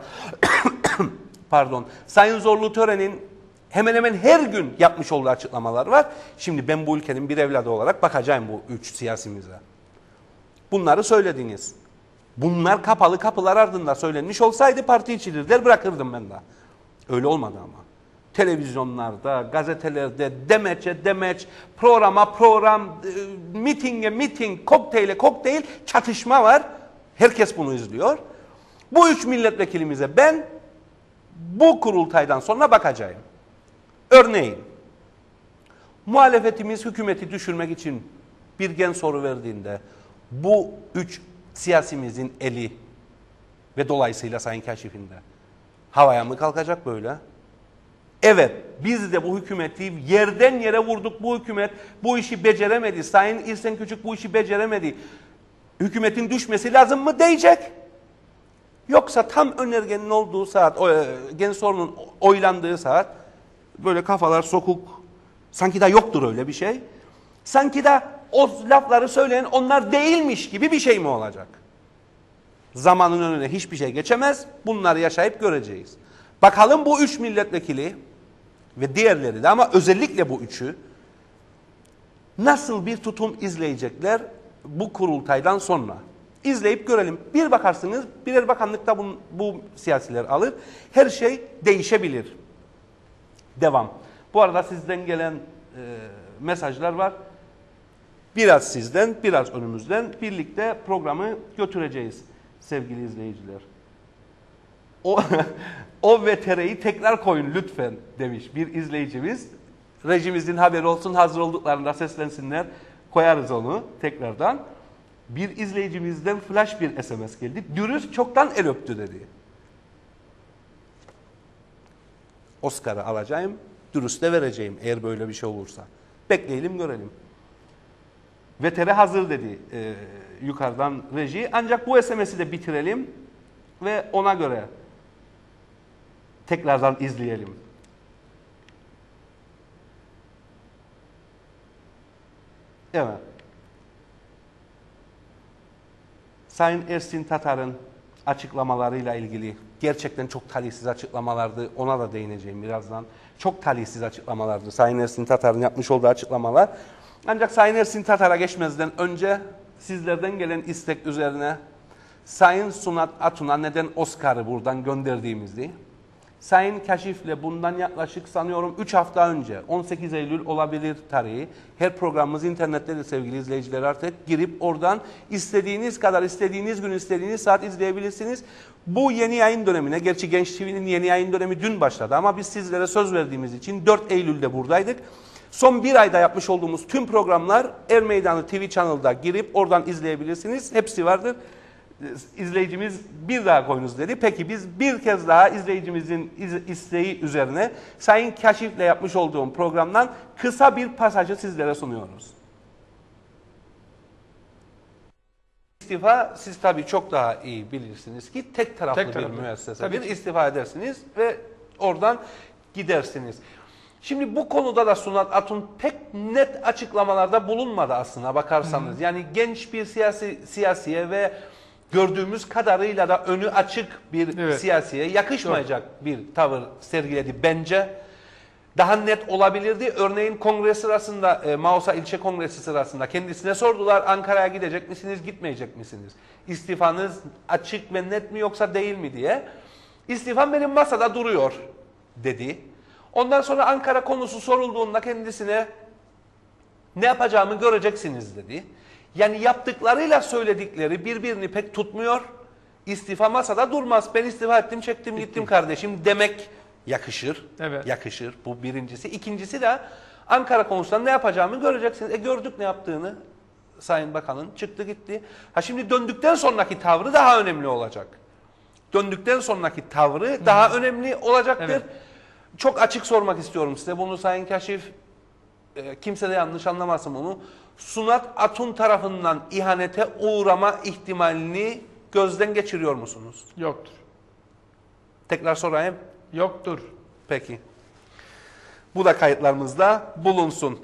Pardon. Sayın Zorlu Tören'in hemen hemen her gün yapmış olduğu açıklamalar var. Şimdi ben bu ülkenin bir evladı olarak bakacağım bu 3 siyasimize. Bunları söylediniz. Bunlar kapalı kapılar ardında söylenmiş olsaydı parti içidir der bırakırdım ben de. Öyle olmadı ama. Televizyonlarda, gazetelerde demeçe demeç, programa program, mitinge miting, kokteyle kokteyl çatışma var. Herkes bunu izliyor. Bu 3 milletvekilimize ben bu kurultaydan sonra bakacağım. Örneğin muhalefetimiz hükümeti düşürmek için bir gen soru verdiğinde bu 3 siyasimizin eli ve dolayısıyla Sayın Kaşif'in de havaya mı kalkacak böyle? Evet, biz de bu hükümeti yerden yere vurduk. Bu hükümet bu işi beceremedi. Sayın İrsen Küçük bu işi beceremedi. Hükümetin düşmesi lazım mı diyecek. Yoksa tam önergenin olduğu saat, gen sorunun oylandığı saat böyle kafalar sokuk, sanki de yoktur öyle bir şey. Sanki de o lafları söyleyen onlar değilmiş gibi bir şey mi olacak? Zamanın önüne hiçbir şey geçemez. Bunları yaşayıp göreceğiz. Bakalım bu 3 milletvekili ve diğerleri de ama özellikle bu 3'ü nasıl bir tutum izleyecekler bu kurultaydan sonra? İzleyip görelim. Bir bakarsınız, birer bakanlıkta bu siyasiler alır. Her şey değişebilir. Devam. Bu arada sizden gelen mesajlar var. Biraz sizden, biraz önümüzden birlikte programı götüreceğiz sevgili izleyiciler. O VTR'yi tekrar koyun lütfen demiş bir izleyicimiz. Rejimizin haberi olsun, hazır olduklarında seslensinler, koyarız onu tekrardan. Bir izleyicimizden flash bir SMS geldi. Dürüst çoktan el öptü dedi. Oscar'ı alacağım, dürüste vereceğim eğer böyle bir şey olursa. Bekleyelim görelim. VTR hazır dedi yukarıdan reji. Ancak bu SMS'i de bitirelim ve ona göre tekrardan izleyelim. Evet. Sayın Ersin Tatar'ın açıklamalarıyla ilgili gerçekten çok talihsiz açıklamalardı. Ona da değineceğim birazdan. Çok talihsiz açıklamalardı Sayın Ersin Tatar'ın yapmış olduğu açıklamalar. Ancak Sayın Ersin Tatar'a geçmezden önce sizlerden gelen istek üzerine Sayın Sunat Atun'a neden Oscar'ı buradan gönderdiğimizi, Sayın Kaşif'le bundan yaklaşık sanıyorum 3 hafta önce 18 Eylül olabilir tarihi. Her programımız internette de sevgili izleyiciler artık girip oradan istediğiniz kadar, istediğiniz gün, istediğiniz saat izleyebilirsiniz. Bu yeni yayın dönemine, gerçi Genç TV'nin yeni yayın dönemi dün başladı ama biz sizlere söz verdiğimiz için 4 Eylül'de buradaydık. Son bir ayda yapmış olduğumuz tüm programlar Er Meydanı TV Channel'da girip oradan izleyebilirsiniz. Hepsi vardır. İzleyicimiz bir daha koyunuz dedi. Peki biz bir kez daha izleyicimizin isteği üzerine Sayın Kaşif'le yapmış olduğum programdan kısa bir pasajı sizlere sunuyoruz. İstifa, siz tabii çok daha iyi bilirsiniz ki tek taraflı bir müessesedir. İstifa edersiniz ve oradan gidersiniz. Şimdi bu konuda da Sunat Atun pek net açıklamalarda bulunmadı aslına bakarsanız. Yani genç bir siyasiye ve gördüğümüz kadarıyla da önü açık bir siyasiye yakışmayacak bir tavır sergiledi bence. Daha net olabilirdi. Örneğin kongre sırasında, Mausa İlçe Kongresi sırasında kendisine sordular, Ankara'ya gidecek misiniz, gitmeyecek misiniz? İstifanız açık ve net mi yoksa değil mi diye. İstifam benim masada duruyor dedi. Ondan sonra Ankara konusu sorulduğunda kendisine ne yapacağımı göreceksiniz dedi. Yani yaptıklarıyla söyledikleri birbirini pek tutmuyor. İstifa masada durmaz. Ben istifa ettim, çektim, gittim kardeşim demek yakışır. Evet. Yakışır. Bu birincisi. İkincisi de Ankara konusunda ne yapacağımı göreceksiniz. Gördük ne yaptığını Sayın Bakan'ın. Çıktı gitti. Ha şimdi döndükten sonraki tavrı daha önemli olacak. Döndükten sonraki tavrı daha önemli olacaktır. Evet. Çok açık sormak istiyorum size. Bunu Sayın Kaşif, kimse de yanlış anlamasın bunu. Sunat Atun tarafından ihanete uğrama ihtimalini gözden geçiriyor musunuz? Yoktur. Tekrar sorayım. Yoktur. Peki. Bu da kayıtlarımızda bulunsun.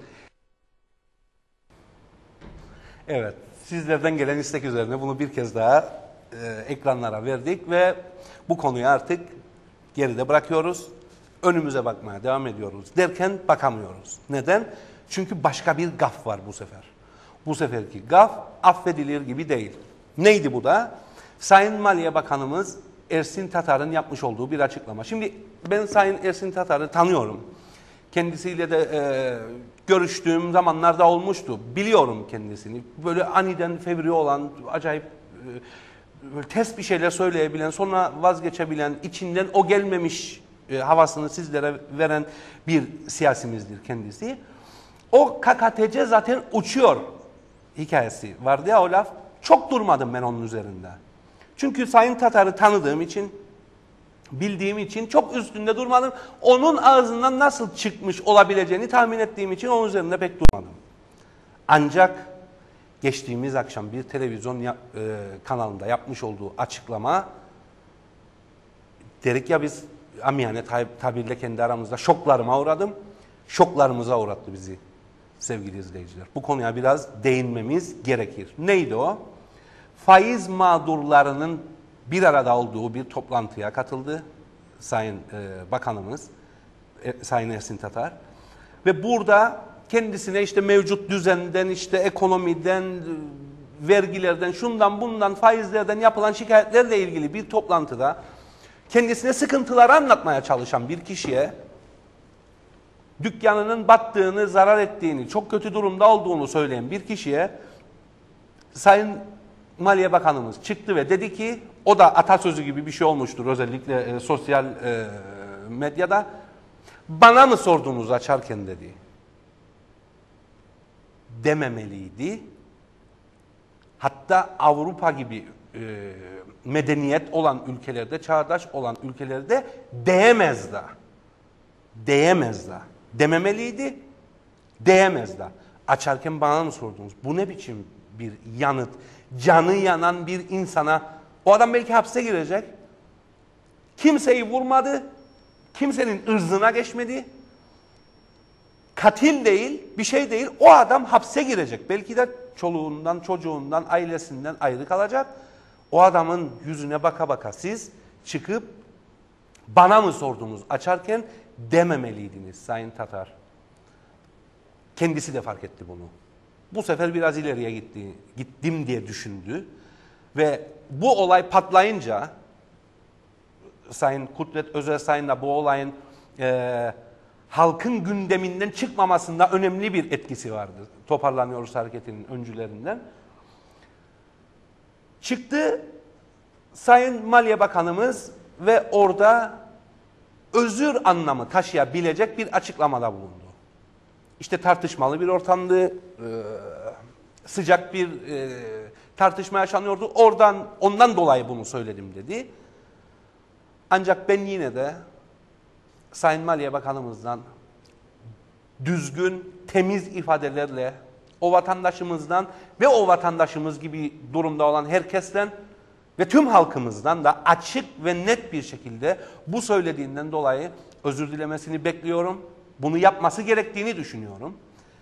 Evet. Sizlerden gelen istek üzerine bunu bir kez daha ekranlara verdik ve bu konuyu artık geride bırakıyoruz. Önümüze bakmaya devam ediyoruz derken bakamıyoruz. Neden? Çünkü başka bir gaf var bu sefer. Bu seferki gaf affedilir gibi değil. Neydi bu da? Sayın Maliye Bakanımız Ersin Tatar'ın yapmış olduğu bir açıklama. Şimdi ben Sayın Ersin Tatar'ı tanıyorum. Kendisiyle de görüştüğüm zamanlarda olmuştu. Biliyorum kendisini. Böyle aniden fevri olan, acayip ters bir şeyler söyleyebilen, sonra vazgeçebilen, içinden o gelmemiş havasını sizlere veren bir siyasimizdir kendisi. O KKTC zaten uçuyor hikayesi vardı ya o laf. Çok durmadım ben onun üzerinde. Çünkü Sayın Tatar'ı tanıdığım için, bildiğim için çok üstünde durmadım. Onun ağzından nasıl çıkmış olabileceğini tahmin ettiğim için onun üzerinde pek durmadım. Ancak geçtiğimiz akşam bir televizyon kanalında yapmış olduğu açıklama, dedik ya biz amiyane tabirle kendi aramızda şoklarıma uğradım. Şoklarımıza uğrattı bizi sevgili izleyiciler. Bu konuya biraz değinmemiz gerekir. Neydi o? Faiz mağdurlarının bir arada olduğu bir toplantıya katıldı Sayın Bakanımız, Sayın Ersin Tatar. Ve burada kendisine işte mevcut düzenden, işte ekonomiden, vergilerden, şundan bundan, faizlerden yapılan şikayetlerle ilgili bir toplantıda kendisine sıkıntıları anlatmaya çalışan bir kişiye, dükkanının battığını, zarar ettiğini, çok kötü durumda olduğunu söyleyen bir kişiye Sayın Maliye Bakanımız çıktı ve dedi ki, o da atasözü gibi bir şey olmuştur özellikle sosyal medyada, bana mı sordunuz açarken dedi. Dememeliydi. Hatta Avrupa gibi medeniyet olan ülkelerde, çağdaş olan ülkelerde değemez de. Değemez de. Dememeliydi. Değemez de. Açarken bana mı sordunuz? Bu ne biçim bir yanıt? Canı yanan bir insana, o adam belki hapse girecek. Kimseyi vurmadı. Kimsenin ırzına geçmedi. Katil değil, bir şey değil. O adam hapse girecek. Belki de çoluğundan, çocuğundan, ailesinden ayrı kalacak. O adamın yüzüne baka baka siz çıkıp bana mı sordunuz açarken dememeliydiniz Sayın Tatar. Kendisi de fark etti bunu. Bu sefer biraz ileriye gittim diye düşündü. Ve bu olay patlayınca Sayın Kudret Özersay'ın da bu olayın halkın gündeminden çıkmamasında önemli bir etkisi vardı. Toparlanıyoruz hareketinin öncülerinden. Çıktı Sayın Maliye Bakanımız ve orada özür anlamı taşıyabilecek bir açıklamada bulundu. İşte tartışmalı bir ortamdı, sıcak bir tartışma yaşanıyordu. Ondan dolayı bunu söyledim dedi. Ancak ben yine de Sayın Maliye Bakanımızdan düzgün, temiz ifadelerle o vatandaşımızdan ve o vatandaşımız gibi durumda olan herkesten ve tüm halkımızdan da açık ve net bir şekilde bu söylediğinden dolayı özür dilemesini bekliyorum. Bunu yapması gerektiğini düşünüyorum.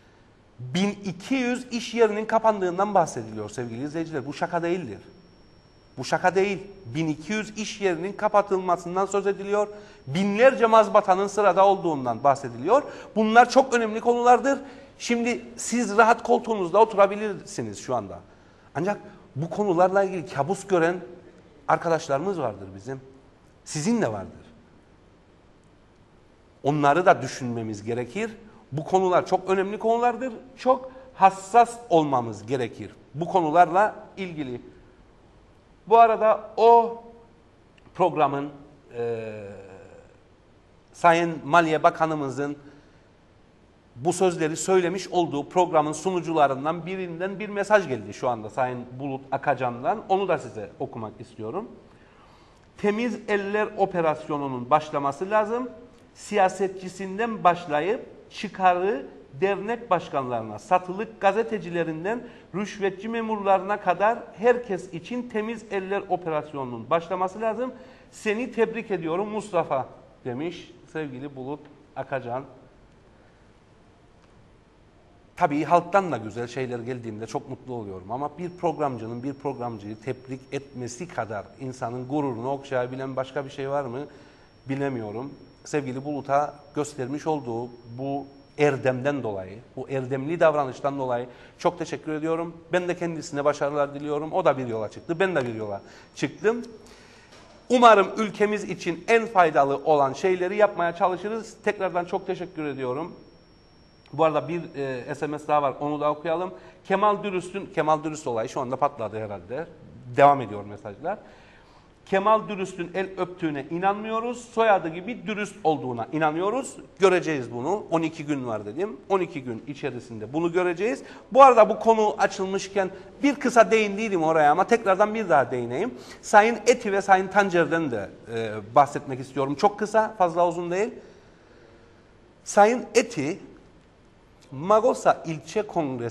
1200 iş yerinin kapandığından bahsediliyor sevgili izleyiciler. Bu şaka değildir. Bu şaka değil. 1200 iş yerinin kapatılmasından söz ediliyor. Binlerce mazbatanın sırada olduğundan bahsediliyor. Bunlar çok önemli konulardır. Şimdi siz rahat koltuğunuzda oturabilirsiniz şu anda. Ancak bu konularla ilgili kabus gören arkadaşlarımız vardır bizim. Sizin de vardır. Onları da düşünmemiz gerekir. Bu konular çok önemli konulardır. Çok hassas olmamız gerekir bu konularla ilgili. Bu arada o programın Sayın Maliye Bakanımızın bu sözleri söylemiş olduğu programın sunucularından birinden bir mesaj geldi şu anda Sayın Bulut Akacan'dan. Onu da size okumak istiyorum. Temiz Eller operasyonunun başlaması lazım. Siyasetçisinden başlayıp çıkarı dernek başkanlarına, satılık gazetecilerinden rüşvetçi memurlarına kadar herkes için Temiz Eller operasyonunun başlaması lazım. Seni tebrik ediyorum Mustafa demiş sevgili Bulut Akacan. Tabii halktan da güzel şeyler geldiğinde çok mutlu oluyorum ama bir programcının bir programcıyı tebrik etmesi kadar insanın gururunu okşayabilen başka bir şey var mı bilemiyorum. Sevgili Bulut'a göstermiş olduğu bu erdemden dolayı, bu erdemli davranıştan dolayı çok teşekkür ediyorum. Ben de kendisine başarılar diliyorum. O da bir yola çıktı, ben de bir yola çıktım. Umarım ülkemiz için en faydalı olan şeyleri yapmaya çalışırız. Tekrardan çok teşekkür ediyorum. Bu arada bir SMS daha var, onu da okuyalım. Kemal Dürüst olayı şu anda patladı herhalde. Devam ediyor mesajlar. Kemal Dürüst'ün el öptüğüne inanmıyoruz. Soyadı gibi dürüst olduğuna inanıyoruz. Göreceğiz bunu. 12 gün var dedim. 12 gün içerisinde bunu göreceğiz. Bu arada bu konu açılmışken bir kısa değindiydim oraya ama tekrardan bir daha değineyim. Sayın Eti ve Sayın Tancer'den de bahsetmek istiyorum. Çok kısa, fazla uzun değil. Sayın Eti, Magosa ilçe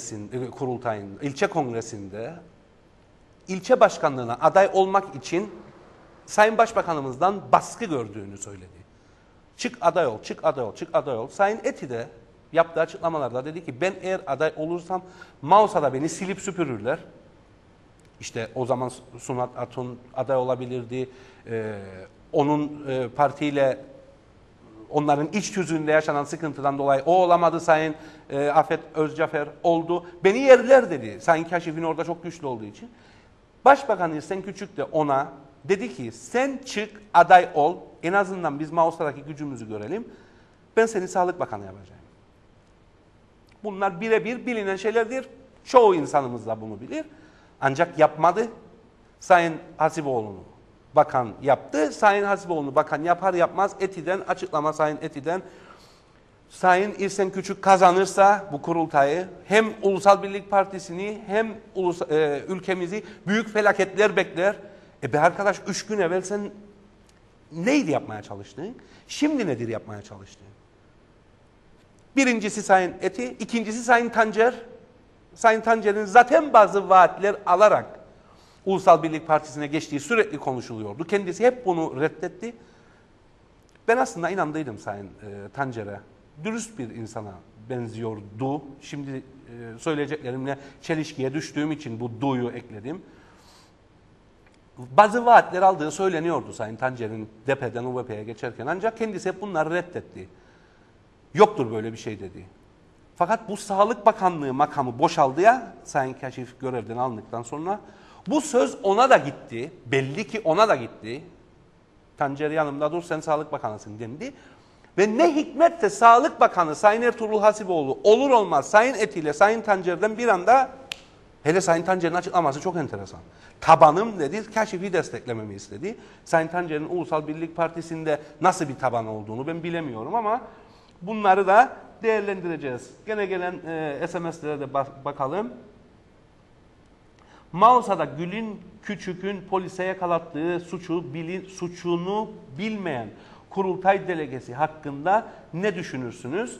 kongresinde ilçe başkanlığına aday olmak için Sayın Başbakanımızdan baskı gördüğünü söyledi. Çık aday ol, çık aday ol, çık aday ol. Sayın Eti de yaptığı açıklamalarda dedi ki ben eğer aday olursam Mausa'da beni silip süpürürler. İşte o zaman Sunat Atun aday olabilirdi. Onun partiyle onların iç tüzüğünde yaşanan sıkıntıdan dolayı o olamadı, Sayın Afet Özcafer oldu. Beni yerler dedi. Sayın Kaşif'in orada çok güçlü olduğu için. Başbakan İhsan Küçük de ona dedi ki sen çık aday ol, en azından biz Mausa'daki gücümüzü görelim. Ben seni Sağlık Bakanı yapacağım. Bunlar birebir bilinen şeylerdir. Çoğu insanımız da bunu bilir. Ancak yapmadı. Sayın Hasipoğlu'nu bakan yaptı. Sayın Hasipoğlu'nu bakan yapar yapmaz Eti'den açıklama Sayın Eti'den. Sayın İhsan Küçük kazanırsa bu kurultayı hem Ulusal Birlik Partisi'ni hem ülkemizi büyük felaketler bekler. Be arkadaş 3 gün evvel sen neydi yapmaya çalıştın? Şimdi nedir yapmaya çalıştın? Birincisi Sayın Eti, ikincisi Sayın Tancer. Sayın Tancer'in zaten bazı vaatler alarak Ulusal Birlik Partisi'ne geçtiği sürekli konuşuluyordu. Kendisi hep bunu reddetti. Ben aslında inandıydım Sayın Tancer'e. Dürüst bir insana benziyordu. Şimdi söyleyeceklerimle çelişkiye düştüğüm için bu du'yu ekledim. Bazı vaatler aldığı söyleniyordu Sayın Tancer'in DEP'den UBP'ye geçerken. Ancak kendisi hep bunları reddetti. Yoktur böyle bir şey dedi. Fakat bu Sağlık Bakanlığı makamı boşaldı ya Sayın Kaşif görevden alındıktan sonra. Bu söz ona da gitti. Belli ki ona da gitti. Tancer yanımda dur sen Sağlık Bakanısın dendi. Ve ne hikmetse Sağlık Bakanı Sayın Ertuğrul Hasipoğlu olur olmaz Sayın Eti ile Sayın Tancer'den bir anda, hele Sayın Tancer'in açıklaması çok enteresan. Tabanım dedi, Kaşif'i desteklememi istedi. Sayın Tancer'in Ulusal Birlik Partisi'nde nasıl bir taban olduğunu ben bilemiyorum ama bunları da değerlendireceğiz. Gene gelen SMS'lere de bakalım. Mausa'da Gül'ün Küçük'ün polise yakalattığı suçunu bilmeyen kurultay delegesi hakkında ne düşünürsünüz?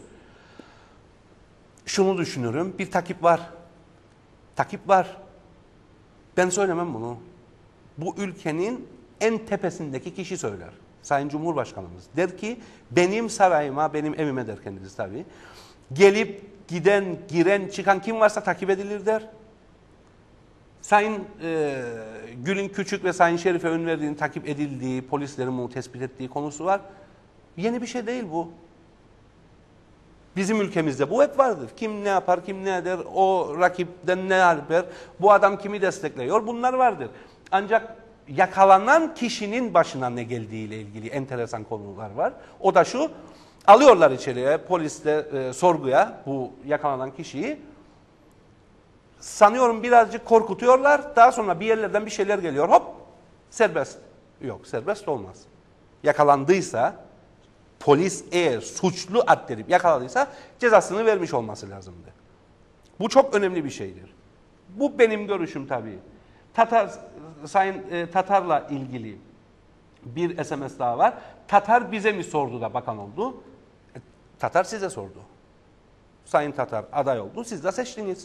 Şunu düşünürüm, bir takip var. Takip var. Ben söylemem bunu. Bu ülkenin en tepesindeki kişi söyler. Sayın Cumhurbaşkanımız der ki benim sarayıma, benim evime der kendisi tabii. Gelip giden, giren, çıkan kim varsa takip edilir der. Sayın Gül'ün Küçük ve Sayın Şerife Ünverdi'nin takip edildiği, polislerin bunu tespit ettiği konusu var. Yeni bir şey değil bu. Bizim ülkemizde bu hep vardır. Kim ne yapar, kim ne eder, o rakipten ne yapar, bu adam kimi destekliyor, bunlar vardır. Ancak yakalanan kişinin başına ne geldiğiyle ilgili enteresan konular var. O da şu, alıyorlar içeriye, poliste sorguya bu yakalanan kişiyi. Sanıyorum birazcık korkutuyorlar. Daha sonra bir yerlerden bir şeyler geliyor. Hop serbest. Yok serbest olmaz. Yakalandıysa polis eğer suçlu adledip yakaladıysa cezasını vermiş olması lazımdı. Bu çok önemli bir şeydir. Bu benim görüşüm tabii. Sayın Tatar'la ilgili bir SMS daha var. Tatar bize mi sordu da bakan oldu? Tatar size sordu. Sayın Tatar aday oldu. Siz de seçtiniz.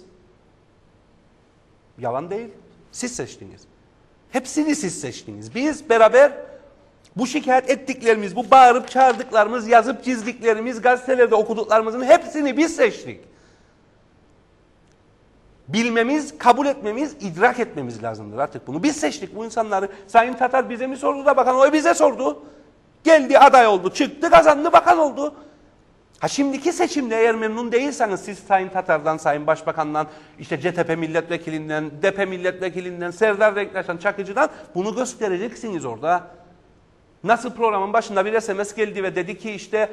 Yalan değil. Siz seçtiniz. Hepsini siz seçtiniz. Biz beraber bu şikayet ettiklerimiz, bu bağırıp çağırdıklarımız, yazıp çizdiklerimiz, gazetelerde okuduklarımızın hepsini biz seçtik. Bilmemiz, kabul etmemiz, idrak etmemiz lazımdır artık bunu. Biz seçtik bu insanları. Sayın Tatar bize mi sordu da bakan? O bize sordu. Geldi, aday oldu, çıktı, kazandı, bakan oldu. Ha şimdiki seçimde eğer memnun değilseniz siz Sayın Tatar'dan, Sayın Başbakan'dan, işte CTP milletvekilinden, DP milletvekilinden, Serdar Renktaş'tan, Çakıcı'dan bunu göstereceksiniz orada. Nasıl programın başında bir SMS geldi ve dedi ki işte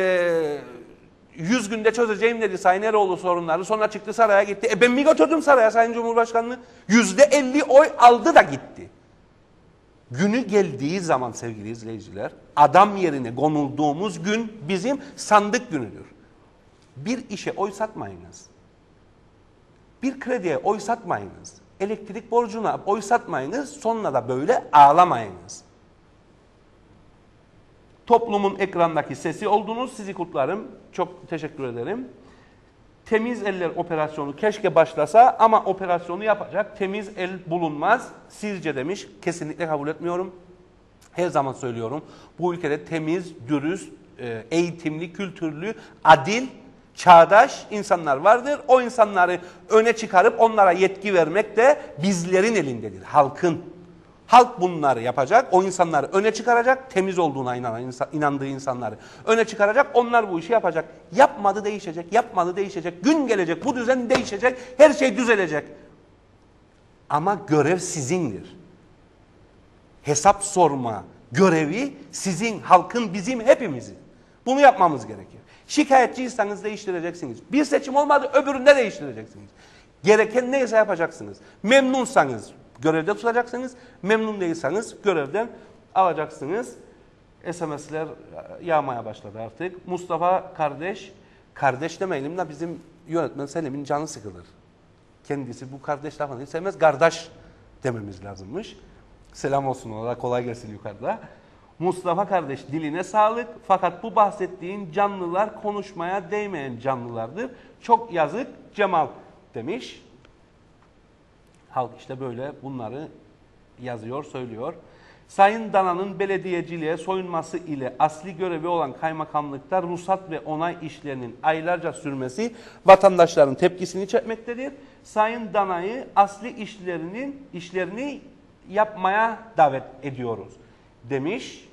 100 günde çözeceğim dedi Sayın Eroğlu sorunları. Sonra çıktı saraya gitti. Ben mi götürdüm saraya Sayın Cumhurbaşkanı'nı? %50 oy aldı da gitti. Günü geldiği zaman sevgili izleyiciler, adam yerine konulduğumuz gün bizim sandık günüdür. Bir işe oy satmayınız. Bir krediye oy satmayınız. Elektrik borcuna oy satmayınız. Sonra da böyle ağlamayınız. Toplumun ekrandaki sesi oldunuz. Sizi kutlarım. Çok teşekkür ederim. Temiz eller operasyonu keşke başlasa ama operasyonu yapacak temiz el bulunmaz. Sizce demiş. Kesinlikle kabul etmiyorum. Her zaman söylüyorum. Bu ülkede temiz, dürüst, eğitimli, kültürlü, adil, çağdaş insanlar vardır. O insanları öne çıkarıp onlara yetki vermek de bizlerin elindedir. Halkın. Halk bunları yapacak, o insanları öne çıkaracak, temiz olduğuna inandığı insanları öne çıkaracak, onlar bu işi yapacak. Yapmadı değişecek, yapmadı değişecek, gün gelecek, bu düzen değişecek, her şey düzelecek. Ama görev sizindir. Hesap sorma görevi sizin, halkın, bizim, hepimizin. Bunu yapmamız gerekir. Şikayetçiyseniz değiştireceksiniz. Bir seçim olmadı, öbüründe değiştireceksiniz. Gereken neyse yapacaksınız. Memnunsanız görevde tutacaksınız. Memnun değilseniz görevden alacaksınız. SMS'ler yağmaya başladı artık. Mustafa kardeş demeyelim de bizim yönetmen Selim'in canı sıkılır. Kendisi bu kardeş lafını hiç sevmez. Kardeş dememiz lazımmış. Selam olsun ona, kolay gelsin yukarıda. Mustafa kardeş, diline sağlık, fakat bu bahsettiğin canlılar konuşmaya değmeyen canlılardır. Çok yazık Cemal demiş. Halk işte böyle bunları yazıyor, söylüyor. Sayın Dana'nın belediyeciliğe soyunması ile asli görevi olan kaymakamlıkta ruhsat ve onay işlerinin aylarca sürmesi vatandaşların tepkisini çekmektedir. Sayın Dana'yı asli işlerini yapmaya davet ediyoruz demiş.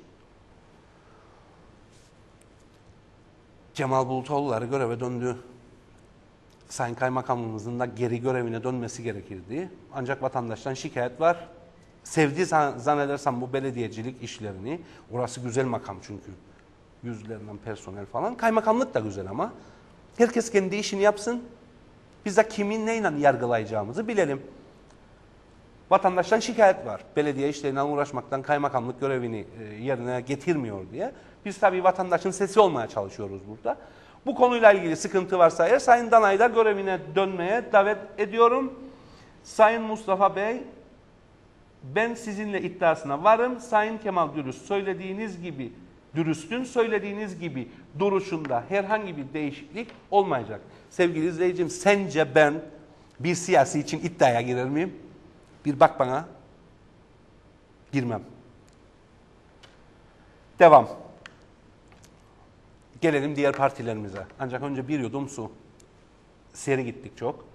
Cemal Bulutoğulları göreve döndü. Sayın Kaymakamımızın da geri görevine dönmesi gerekirdi. Ancak vatandaştan şikayet var. Sevdi zannedersem bu belediyecilik işlerini. Orası güzel makam çünkü. Yüzlerinden personel falan. Kaymakamlık da güzel ama. Herkes kendi işini yapsın. Biz de kimin neyle yargılayacağımızı bilelim. Vatandaştan şikayet var. Belediye işlerinden uğraşmaktan kaymakamlık görevini yerine getirmiyor diye. Biz tabii vatandaşın sesi olmaya çalışıyoruz burada. Bu konuyla ilgili sıkıntı varsa eğer Sayın Dana'yı da görevine dönmeye davet ediyorum. Sayın Mustafa Bey, ben sizinle iddiasına varım. Sayın Kemal Dürüst'ün söylediğiniz gibi duruşunda herhangi bir değişiklik olmayacak. Sevgili izleyicim, sence ben bir siyasi için iddiaya girer miyim? Bir bak bana. Girmem. Devam. Gelelim diğer partilerimize. Ancak önce bir yudum su. Seri gittik çok.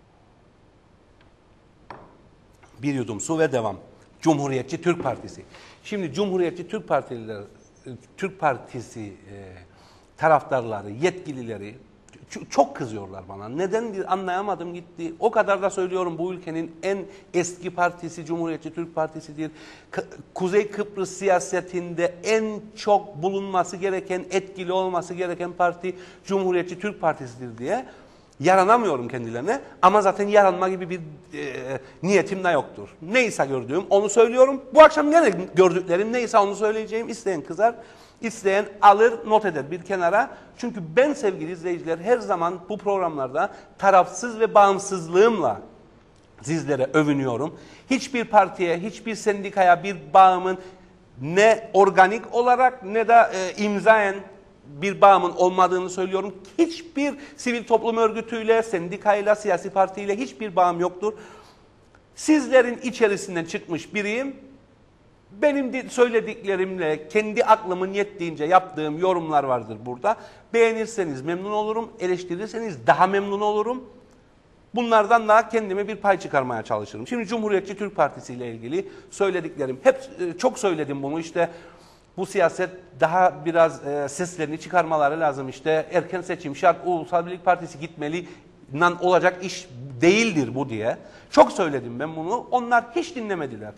Bir yudum su ve devam. Cumhuriyetçi Türk Partisi. Şimdi Cumhuriyetçi Türk Partisi taraftarları, yetkilileri çok kızıyorlar bana. Neden anlayamadım gitti. O kadar da söylüyorum, bu ülkenin en eski partisi Cumhuriyetçi Türk Partisi'dir. Kuzey Kıbrıs siyasetinde en çok bulunması gereken, etkili olması gereken parti Cumhuriyetçi Türk Partisi'dir diye yaranamıyorum kendilerine. Ama zaten yaranma gibi bir niyetim de yoktur. Neyse gördüğüm onu söylüyorum. Bu akşam gene gördüklerim neyse onu söyleyeceğim. İsteyen kızar, İsteyen alır, not eder bir kenara. Çünkü ben sevgili izleyiciler her zaman bu programlarda tarafsız ve bağımsızlığımla sizlere övünüyorum. Hiçbir partiye, hiçbir sendikaya bir bağımın ne organik olarak ne de imzaen bir bağımın olmadığını söylüyorum. Hiçbir sivil toplum örgütüyle, sendikayla, siyasi partiyle hiçbir bağım yoktur. Sizlerin içerisinden çıkmış biriyim. Benim söylediklerimle kendi aklımın yettiğince yaptığım yorumlar vardır burada. Beğenirseniz memnun olurum, eleştirirseniz daha memnun olurum. Bunlardan da kendime bir pay çıkarmaya çalışırım. Şimdi Cumhuriyetçi Türk Partisi ile ilgili söylediklerim, hep çok söyledim bunu, işte bu siyaset daha biraz seslerini çıkarmaları lazım, işte erken seçim şart, Ulusal Birlik Partisi gitmeli, olacak iş değildir bu diye. Çok söyledim ben bunu, onlar hiç dinlemediler.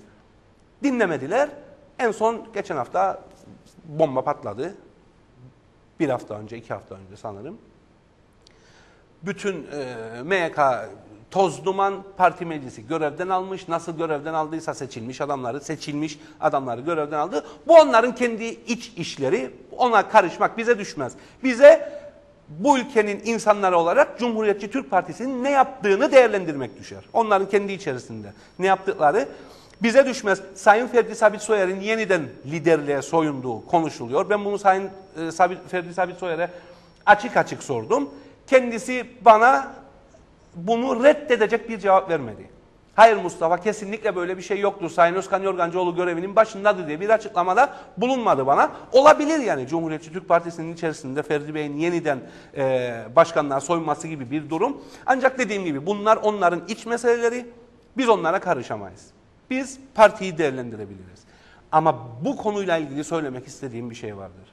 En son geçen hafta bomba patladı. Bir hafta önce, 2 hafta önce sanırım. Bütün MYK toz duman, parti meclisi görevden almış. Nasıl görevden aldıysa seçilmiş adamları görevden aldı. Bu onların kendi iç işleri. Ona karışmak bize düşmez. Bize bu ülkenin insanları olarak Cumhuriyetçi Türk Partisi'nin ne yaptığını değerlendirmek düşer. Onların kendi içerisinde ne yaptıkları bize düşmez. Sayın Ferdi Sabit Soyer'in yeniden liderliğe soyunduğu konuşuluyor. Ben bunu Sayın Ferdi Sabit Soyer'e açık açık sordum. Kendisi bana bunu reddedecek bir cevap vermedi. Hayır Mustafa, kesinlikle böyle bir şey yoktur. Sayın Özkan Yorgancıoğlu görevinin başındadır diye bir açıklamada bulunmadı bana. Olabilir yani Cumhuriyetçi Türk Partisi'nin içerisinde Ferdi Bey'in yeniden başkanlığa soyunması gibi bir durum. Ancak dediğim gibi bunlar onların iç meseleleri. Biz onlara karışamayız. Biz partiyi değerlendirebiliriz. Ama bu konuyla ilgili söylemek istediğim bir şey vardır.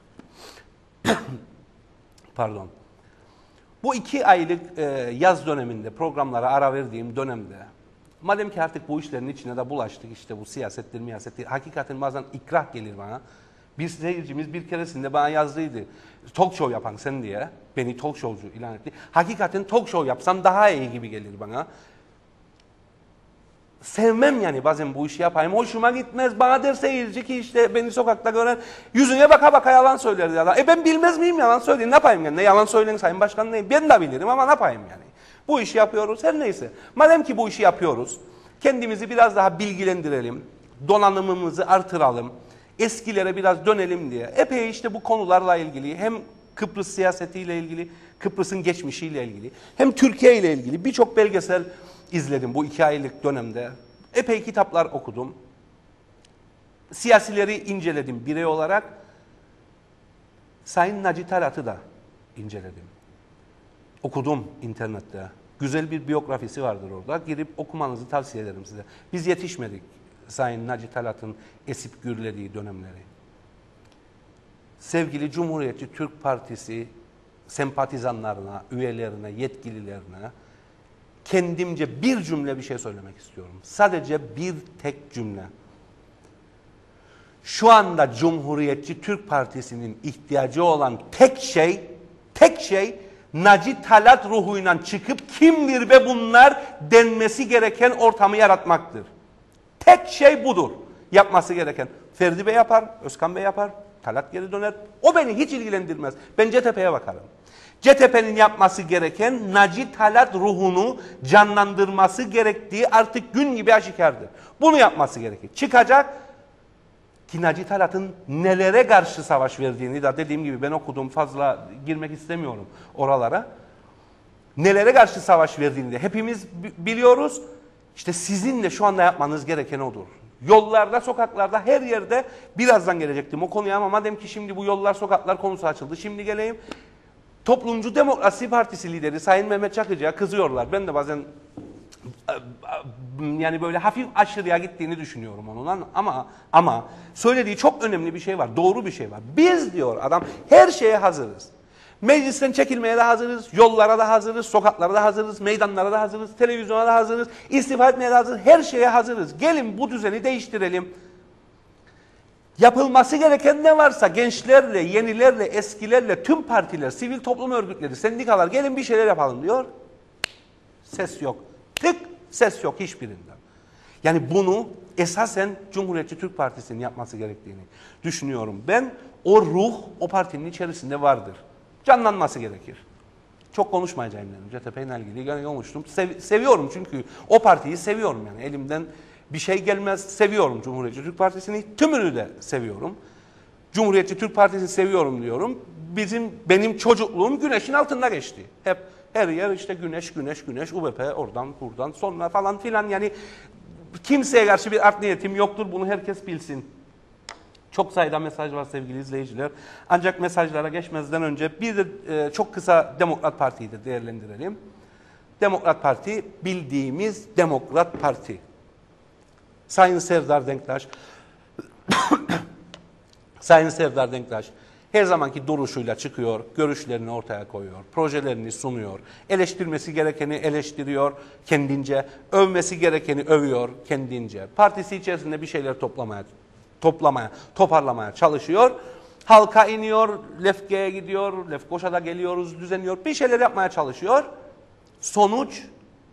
Pardon. Bu 2 aylık yaz döneminde, programlara ara verdiğim dönemde, madem ki artık bu işlerin içine de bulaştık, işte bu siyasettir, miyasettir, hakikaten bazen ikrah gelir bana. Bir seyircimiz bir keresinde bana yazdıydı, talk show yapan sen diye, beni talk showcu ilan etti. Hakikaten talk show yapsam daha iyi gibi gelir bana. Sevmem yani bazen bu işi yapayım. Hoşuma gitmez. Bana der seyirci ki işte beni sokakta gören yüzüne baka baka yalan söyler yalan. Ben bilmez miyim yalan söyleyeyim? Ne yapayım yani? Ne yalan söyleyin Sayın Başkan neyim? Ben de bilirim ama ne yapayım yani? Bu işi yapıyoruz her neyse. Madem ki bu işi yapıyoruz, kendimizi biraz daha bilgilendirelim. Donanımımızı artıralım. Eskilere biraz dönelim diye. Epey işte bu konularla ilgili hem Kıbrıs siyasetiyle ilgili, Kıbrıs'ın geçmişiyle ilgili, hem Türkiye ile ilgili birçok belgesel izledim bu 2 aylık dönemde. Epey kitaplar okudum. Siyasileri inceledim birey olarak. Sayın Naci Talat'ı da inceledim. Okudum internette. Güzel bir biyografisi vardır orada. Girip okumanızı tavsiye ederim size. Biz yetişmedik Sayın Naci Talat'ın esip gürlediği dönemleri. Sevgili Cumhuriyetçi Türk Partisi sempatizanlarına, üyelerine, yetkililerine kendimce bir cümle bir şey söylemek istiyorum. Sadece bir tek cümle. Şu anda Cumhuriyetçi Türk Partisi'nin ihtiyacı olan tek şey Naci Talat ruhuyla çıkıp kimdir be bunlar denmesi gereken ortamı yaratmaktır. Tek şey budur. Yapması gereken. Ferdi Bey yapar, Özkan Bey yapar, Talat geri döner. O beni hiç ilgilendirmez. Ben CTP'ye bakarım. CTP'nin yapması gereken Naci Talat ruhunu canlandırması gerektiği artık gün gibi aşikardır. Bunu yapması gerekir. Çıkacak ki Naci Talat'ın nelere karşı savaş verdiğini de dediğim gibi ben okudum, fazla girmek istemiyorum oralara. Nelere karşı savaş verdiğini de hepimiz biliyoruz. İşte sizin de şu anda yapmanız gereken odur. Yollarda, sokaklarda, her yerde birazdan gelecektim o konuya ama madem ki şimdi bu yollar, sokaklar konusu açıldı. Şimdi geleyim. Toplumcu Demokrasi Partisi lideri Sayın Mehmet Çakıcı'ya kızıyorlar. Ben de bazen yani böyle hafif aşırıya gittiğini düşünüyorum onun ama söylediği çok önemli bir şey var. Doğru bir şey var. Biz diyor adam her şeye hazırız. Meclisten çekilmeye de hazırız, yollara da hazırız, sokaklara da hazırız, meydanlara da hazırız, televizyona da hazırız, istifa etmeye de hazırız, her şeye hazırız. Gelin bu düzeni değiştirelim. Yapılması gereken ne varsa gençlerle, yenilerle, eskilerle, tüm partiler, sivil toplum örgütleri, sendikalar gelin bir şeyler yapalım diyor. Ses yok. Tık ses yok hiçbirinden. Yani bunu esasen Cumhuriyetçi Türk Partisi'nin yapması gerektiğini düşünüyorum. Ben o ruh o partinin içerisinde vardır. Canlanması gerekir. Çok konuşmayacağım dedim. CTP ile ilgili yani konuştum. Seviyorum çünkü o partiyi seviyorum yani elimden bir şey gelmez. Seviyorum Cumhuriyetçi Türk Partisi'ni. Tümünü de seviyorum. Cumhuriyetçi Türk Partisi'ni seviyorum diyorum. Benim çocukluğum güneşin altında geçti. Hep her yer işte güneş, UBP oradan buradan sonra falan filan yani kimseye karşı bir art niyetim yoktur. Bunu herkes bilsin. Çok sayıda mesaj var sevgili izleyiciler. Ancak mesajlara geçmezden önce bir de çok kısa Demokrat Parti'yi de değerlendirelim. Demokrat Parti bildiğimiz Demokrat Parti. Sayın Serdar Denktaş Sayın Serdar Denktaş her zamanki duruşuyla çıkıyor, görüşlerini ortaya koyuyor, projelerini sunuyor, eleştirmesi gerekeni eleştiriyor kendince, övmesi gerekeni övüyor kendince. Partisi içerisinde bir şeyler toparlamaya çalışıyor. Halka iniyor, Lefke'ye gidiyor, Lefkoşa'da geliyoruz, düzenliyor, bir şeyler yapmaya çalışıyor. Sonuç,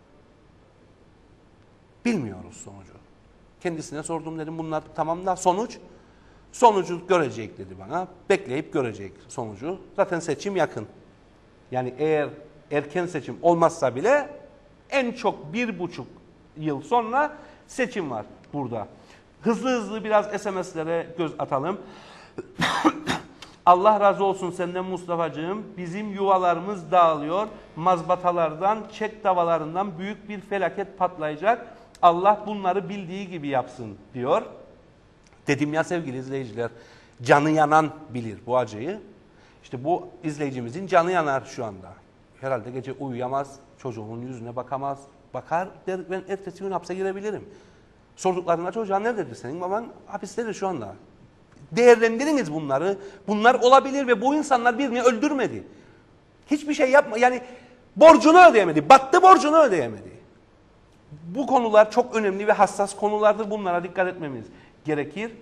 bilmiyoruz sonucu. Kendisine sordum dedim bunlar tamam da sonucu görecek dedi bana. Bekleyip görecek sonucu. Zaten seçim yakın. Yani eğer erken seçim olmazsa bile en çok 1,5 yıl sonra seçim var burada. Hızlı biraz SMS'lere göz atalım. Allah razı olsun senden Mustafa'cığım. Bizim yuvalarımız dağılıyor. Mazbatalardan, çek davalarından büyük bir felaket patlayacak. Allah bunları bildiği gibi yapsın diyor. Dedim ya sevgili izleyiciler, canı yanan bilir bu acıyı. İşte bu izleyicimizin canı yanar şu anda. Herhalde gece uyuyamaz, çocuğunun yüzüne bakamaz. Bakar der ben ertesi gün hapse girebilirim. Sorduklarında çocuğa nerededir senin baban? Hapistedir şu anda. Değerlendiriniz bunları. Bunlar olabilir ve bu insanlar birini öldürmedi. Hiçbir şey yapma. Yani borcunu ödeyemedi. Battı, borcunu ödeyemedi. Bu konular çok önemli ve hassas konulardır. Bunlara dikkat etmemiz gerekir.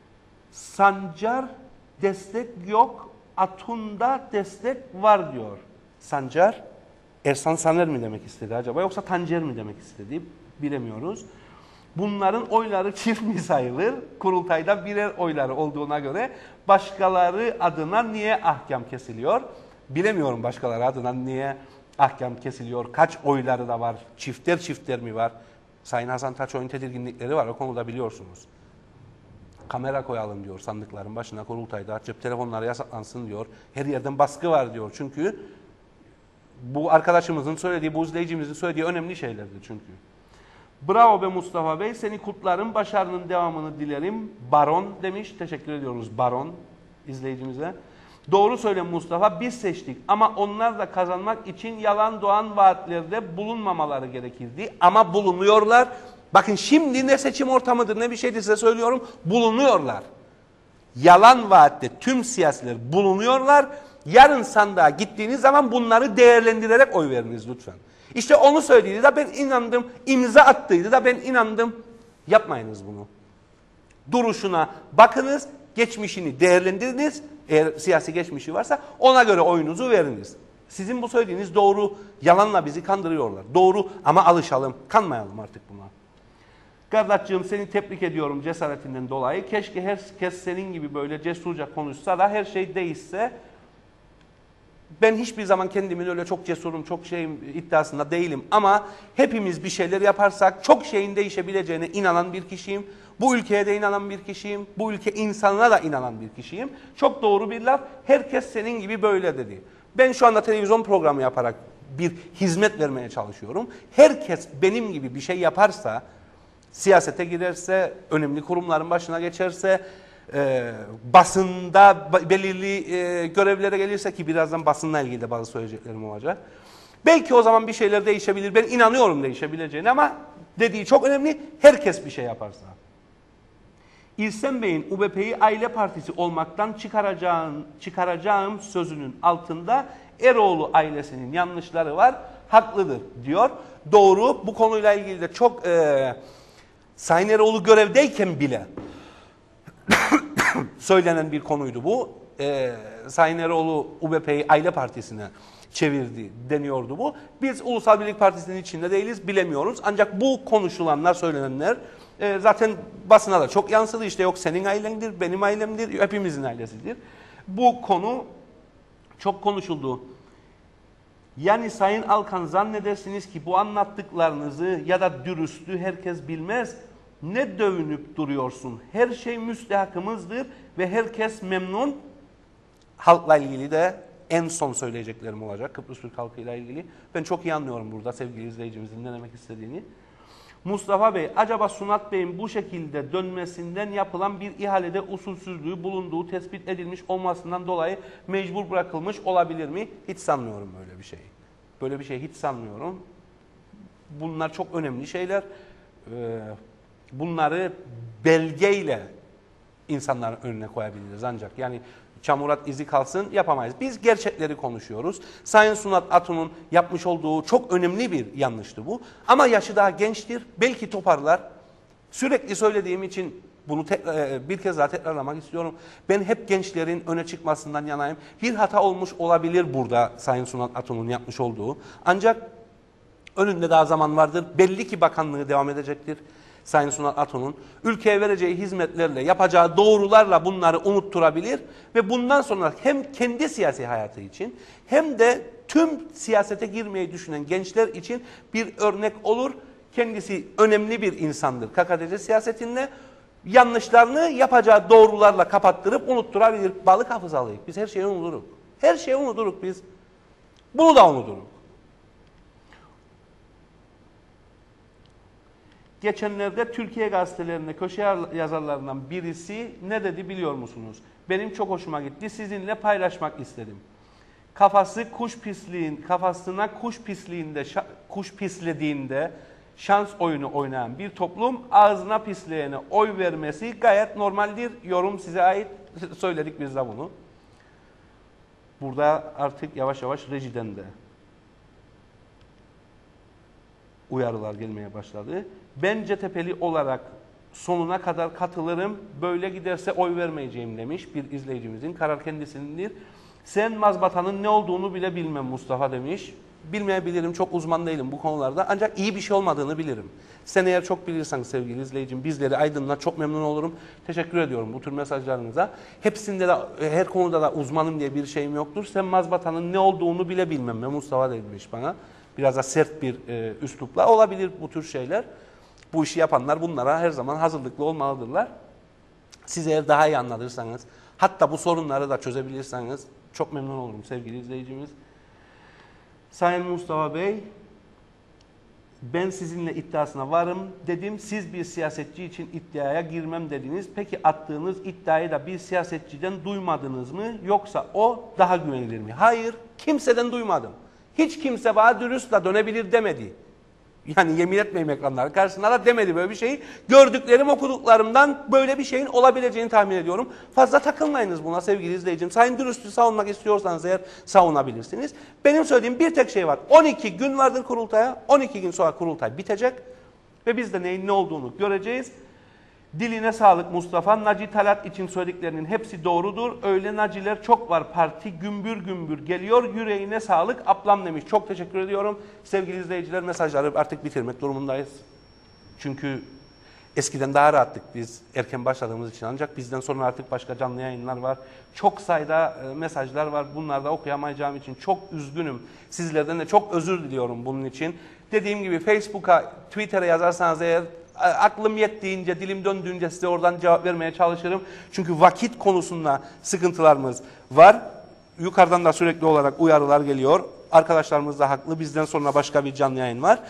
Sancar destek yok, Atun'da destek var diyor. Sancar, Ersan Saner mi demek istedi acaba yoksa Tancer mi demek istedi bilemiyoruz. Bunların oyları çirkin sayılır. Kurultayda birer oyları olduğuna göre başkaları adına niye ahkam kesiliyor? Bilemiyorum başkaları adına niye ahkam kesiliyor. Kaç oyları da var? Çifter çifter mi var? Sayın Hasan Taçoy'un tedirginlikleri var. O konuda biliyorsunuz. Kamera koyalım diyor sandıkların başına kurultayda. Cep telefonları yasaklansın diyor. Her yerden baskı var diyor. Çünkü bu arkadaşımızın söylediği, bu izleyicimizin söylediği önemli şeylerdir çünkü. Bravo be Mustafa Bey. Seni kutlarım. Başarının devamını dilerim. Baron demiş. Teşekkür ediyoruz Baron izleyicimize. Doğru söyle Mustafa. Biz seçtik. Ama onlar da kazanmak için yalan doğan vaatlerde bulunmamaları gerekirdi. Ama bulunuyorlar. Bakın şimdi ne seçim ortamıdır ne bir şeydir size söylüyorum. Bulunuyorlar. Yalan vaatte tüm siyasiler bulunuyorlar. Yarın sandığa gittiğiniz zaman bunları değerlendirerek oy veriniz lütfen. İşte onu söyledi de ben inandım, imza attıydı da ben inandım. Yapmayınız bunu. Duruşuna bakınız, geçmişini değerlendiriniz. Eğer siyasi geçmişi varsa ona göre oyunuzu veriniz. Sizin bu söylediğiniz doğru, yalanla bizi kandırıyorlar. Doğru ama alışalım, kanmayalım artık buna. Kardeşciğim seni tebrik ediyorum cesaretinden dolayı. Keşke herkes senin gibi böyle cesurca konuşsa da her şey değişse. Ben hiçbir zaman kendimin öyle çok cesurum, çok şeyim iddiasında değilim. Ama hepimiz bir şeyler yaparsak çok şeyin değişebileceğine inanan bir kişiyim. Bu ülkeye de inanan bir kişiyim. Bu ülke insanına da inanan bir kişiyim. Çok doğru bir laf. Herkes senin gibi böyle dedi. Ben şu anda televizyon programı yaparak bir hizmet vermeye çalışıyorum. Herkes benim gibi bir şey yaparsa, siyasete girerse, önemli kurumların başına geçerse, basında belirli görevlere gelirse ki birazdan basınla ilgili de bazı söyleyeceklerim olacak. Belki o zaman bir şeyler değişebilir. Ben inanıyorum değişebileceğine ama dediği çok önemli. Herkes bir şey yaparsa. İrsen Bey'in UBP'yi aile partisi olmaktan çıkaracağım sözünün altında Eroğlu ailesinin yanlışları var. Haklıdır diyor. Doğru. Bu konuyla ilgili de çok Sayın Eroğlu görevdeyken bile söylenen bir konuydu bu. Sayın Eroğlu UBP'yi aile partisine çevirdi deniyordu bu. Biz Ulusal Birlik Partisi'nin içinde değiliz, bilemiyoruz. Ancak bu konuşulanlar, söylenenler zaten basına da çok yansıdı. İşte yok senin ailendir, benim ailemdir, hepimizin ailesidir. Bu konu çok konuşuldu. Yani Sayın Alkan zannedersiniz ki bu anlattıklarınızı ya da dürüstlüğü herkes bilmez. Ne dövünüp duruyorsun? Her şey müstehakımızdır ve herkes memnun. Halkla ilgili de en son söyleyeceklerim olacak. Kıbrıs Türk halkıyla ilgili. Ben çok iyi anlıyorum burada sevgili izleyicimizin ne demek istediğini. Mustafa Bey, acaba Sunat Bey'in bu şekilde dönmesinden yapılan bir ihalede usulsüzlüğü bulunduğu tespit edilmiş olmasından dolayı mecbur bırakılmış olabilir mi? Hiç sanmıyorum böyle bir şey. Böyle bir şey hiç sanmıyorum. Bunlar çok önemli şeyler. Bunları belgeyle insanların önüne koyabiliriz ancak. Yani çamurat izi kalsın yapamayız. Biz gerçekleri konuşuyoruz. Sayın Sunat Atun'un yapmış olduğu çok önemli bir yanlıştı bu. Ama yaşı daha gençtir. Belki toparlar. Sürekli söylediğim için bunu bir kez daha tekrarlamak istiyorum. Ben hep gençlerin öne çıkmasından yanayım. Bir hata olmuş olabilir burada Sayın Sunat Atun'un yapmış olduğu. Ancak önünde daha zaman vardır. Belli ki bakanlığı devam edecektir. Sayın Sunat Atun'un ülkeye vereceği hizmetlerle, yapacağı doğrularla bunları unutturabilir ve bundan sonra hem kendi siyasi hayatı için hem de tüm siyasete girmeyi düşünen gençler için bir örnek olur. Kendisi önemli bir insandır KKTC siyasetinde. Yanlışlarını yapacağı doğrularla kapattırıp unutturabilir. Balık hafızalıyız. Biz her şeyi unuturuz. Her şeyi unuturuz biz. Bunu da unuturuz. Geçenlerde Türkiye gazetelerinde köşe yazarlarından birisi ne dedi biliyor musunuz? Benim çok hoşuma gitti. Sizinle paylaşmak istedim. Kafasına kuş pislediğinde şans oyunu oynayan bir toplum ağzına pisleyene oy vermesi gayet normaldir. Yorum size ait. Söyledik biz de bunu. Burada artık yavaş yavaş rejiden de uyarılar gelmeye başladı. Ben CTP'li olarak sonuna kadar katılırım. Böyle giderse oy vermeyeceğim demiş bir izleyicimizin. Karar kendisindir. Sen mazbatanın ne olduğunu bile bilmem Mustafa demiş. Bilmeyebilirim, çok uzman değilim bu konularda. Ancak iyi bir şey olmadığını bilirim. Sen eğer çok bilirsen sevgili izleyicim, bizleri aydınlat, çok memnun olurum. Teşekkür ediyorum bu tür mesajlarınıza. Hepsinde de, her konuda da uzmanım diye bir şeyim yoktur. Sen mazbatanın ne olduğunu bile bilmem ve Mustafa demiş bana. Biraz da sert bir üslupla olabilir bu tür şeyler. Bu işi yapanlar bunlara her zaman hazırlıklı olmalıdırlar. Siz eğer daha iyi anlatırsanız, hatta bu sorunları da çözebilirseniz çok memnun olurum sevgili izleyicimiz. Sayın Mustafa Bey, ben sizinle iddiasına varım dedim. Siz bir siyasetçi için iddiaya girmem dediniz. Peki attığınız iddiayı da bir siyasetçiden duymadınız mı? Yoksa o daha güvenilir mi? Hayır, kimseden duymadım. Hiç kimse bana dürüstle dönebilir demedi. Yani yemin etmeyeyim ekranlar karşısında da demedi böyle bir şeyi. Gördüklerim, okuduklarımdan böyle bir şeyin olabileceğini tahmin ediyorum. Fazla takılmayınız buna sevgili izleyicim. Sayın dürüstlüğü savunmak istiyorsanız eğer savunabilirsiniz. Benim söylediğim bir tek şey var. 12 gün vardır kurultaya. 12 gün sonra kurultay bitecek. Ve biz de neyin ne olduğunu göreceğiz. Diline sağlık Mustafa. Naci Talat için söylediklerinin hepsi doğrudur. Öyle naciler çok var, parti gümbür gümbür geliyor. Yüreğine sağlık ablam demiş. Çok teşekkür ediyorum. Sevgili izleyiciler, mesajları artık bitirmek durumundayız. Çünkü eskiden daha rahattık biz erken başladığımız için. Ancak bizden sonra artık başka canlı yayınlar var. Çok sayıda mesajlar var. Bunları da okuyamayacağım için çok üzgünüm. Sizlerden de çok özür diliyorum bunun için. Dediğim gibi Facebook'a, Twitter'a yazarsanız eğer aklım yettiğince, dilim döndüğünce size oradan cevap vermeye çalışırım. Çünkü vakit konusunda sıkıntılarımız var. Yukarıdan da sürekli olarak uyarılar geliyor. Arkadaşlarımız da haklı. Bizden sonra başka bir canlı yayın var.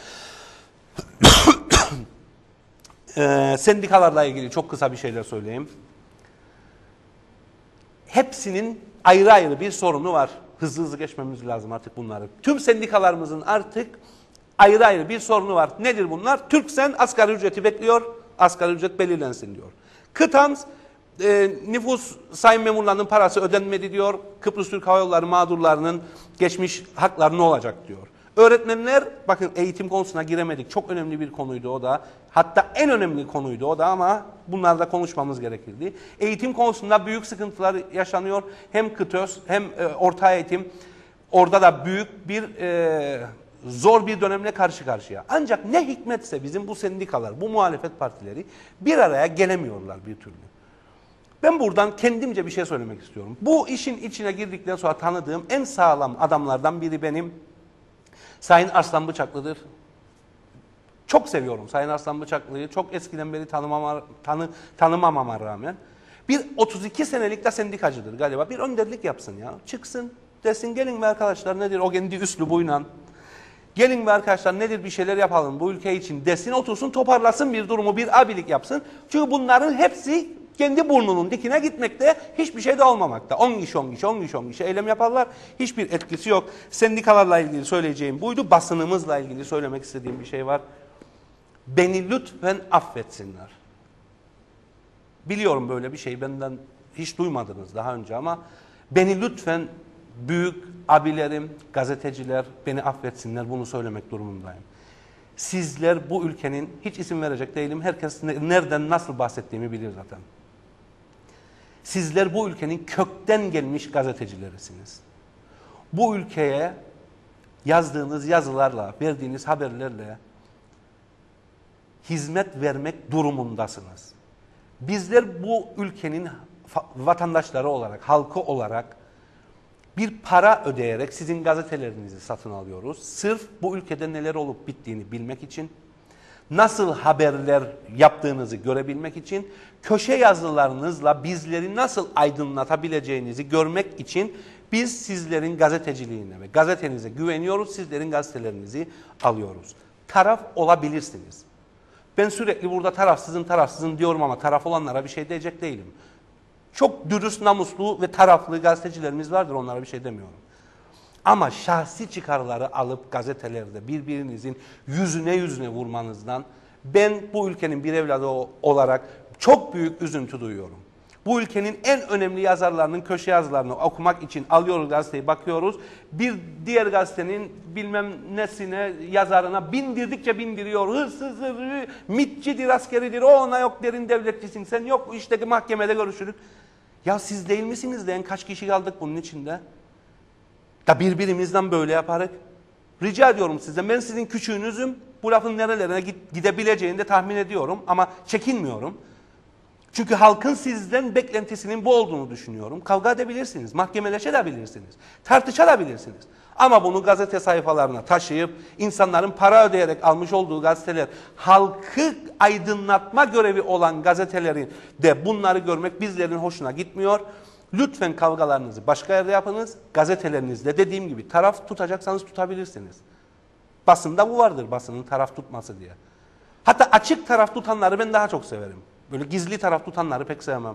Sendikalarla ilgili çok kısa bir şeyler söyleyeyim. Hepsinin ayrı ayrı bir sorunu var. Hızlı hızlı geçmemiz lazım artık bunları. Tüm sendikalarımızın artık ayrı ayrı bir sorunu var. Nedir bunlar? Türksen asgari ücreti bekliyor, asgari ücret belirlensin diyor. Kıtams, nüfus sayım memurlarının parası ödenmedi diyor. Kıbrıs Türk Hava Yolları mağdurlarının geçmiş hakları ne olacak diyor. Öğretmenler, bakın eğitim konusuna giremedik. Çok önemli bir konuydu o da. Hatta en önemli konuydu o da ama bunlarda konuşmamız gerekirdi. Eğitim konusunda büyük sıkıntılar yaşanıyor. Hem KıTÖS hem orta eğitim. Orada da büyük bir zor bir dönemle karşı karşıya. Ancak ne hikmetse bizim bu sendikalar, bu muhalefet partileri bir araya gelemiyorlar bir türlü. Ben buradan kendimce bir şey söylemek istiyorum. Bu işin içine girdikten sonra tanıdığım en sağlam adamlardan biri benim Sayın Arslan Bıçaklı'dır. Çok seviyorum Sayın Arslan Bıçaklı'yı. Çok eskiden beri tanımamama rağmen. Bir 32 senelik de sendikacıdır galiba. Bir önderlik yapsın ya. Çıksın desin gelin be arkadaşlar nedir o kendi üslubuyla. Gelin be arkadaşlar nedir bir şeyler yapalım bu ülke için desin, otursun toparlasın bir durumu, bir abilik yapsın. Çünkü bunların hepsi kendi burnunun dikine gitmekte, hiçbir şey de olmamakta. 10 kişi 10 kişi 10 kişi 10 kişi eylem yaparlar. Hiçbir etkisi yok. Sendikalarla ilgili söyleyeceğim buydu. Basınımızla ilgili söylemek istediğim bir şey var. Beni lütfen affetsinler. Biliyorum böyle bir şey benden hiç duymadınız daha önce ama beni lütfen büyük abilerim, gazeteciler beni affetsinler, bunu söylemek durumundayım. Sizler bu ülkenin, hiç isim verecek değilim, herkes nereden nasıl bahsettiğimi bilir zaten. Sizler bu ülkenin kökten gelmiş gazetecilerisiniz. Bu ülkeye yazdığınız yazılarla, verdiğiniz haberlerle hizmet vermek durumundasınız. Bizler bu ülkenin vatandaşları olarak, halkı olarak bir para ödeyerek sizin gazetelerinizi satın alıyoruz. Sırf bu ülkede neler olup bittiğini bilmek için, nasıl haberler yaptığınızı görebilmek için, köşe yazılarınızla bizleri nasıl aydınlatabileceğinizi görmek için biz sizlerin gazeteciliğine ve gazetenize güveniyoruz, sizlerin gazetelerinizi alıyoruz. Taraf olabilirsiniz. Ben sürekli burada tarafsızın diyorum ama taraf olanlara bir şey diyecek değilim. Çok dürüst, namuslu ve taraflı gazetecilerimiz vardır, onlara bir şey demiyorum. Ama şahsi çıkarları alıp gazetelerde birbirinizin yüzüne vurmanızdan ben bu ülkenin bir evladı olarak çok büyük üzüntü duyuyorum. Bu ülkenin en önemli yazarlarının köşe yazılarını okumak için alıyoruz gazeteyi, bakıyoruz. Bir diğer gazetenin bilmem nesine, yazarına bindirdikçe bindiriyor. Hırsızdır, mitçidir, askeridir, o ona yok derin devletçisin, sen yok işte mahkemede görüşürük. Ya siz değil misiniz de kaç kişi kaldık bunun içinde? Da birbirimizden böyle yaparız. Rica ediyorum sizden, ben sizin küçüğünüzüm. Bu lafın nerelere gidebileceğini de tahmin ediyorum ama çekinmiyorum. Çünkü halkın sizden beklentisinin bu olduğunu düşünüyorum. Kavga edebilirsiniz, mahkemeleşebilirsiniz, tartışabilirsiniz. Ama bunu gazete sayfalarına taşıyıp insanların para ödeyerek almış olduğu gazeteler, halkı aydınlatma görevi olan gazetelerin de bunları görmek bizlerin hoşuna gitmiyor. Lütfen kavgalarınızı başka yerde yapınız. Gazetelerinizde dediğim gibi taraf tutacaksanız tutabilirsiniz. Basında bu vardır, basının taraf tutması diye. Hatta açık taraf tutanları ben daha çok severim. Böyle gizli taraf tutanları pek sevmem.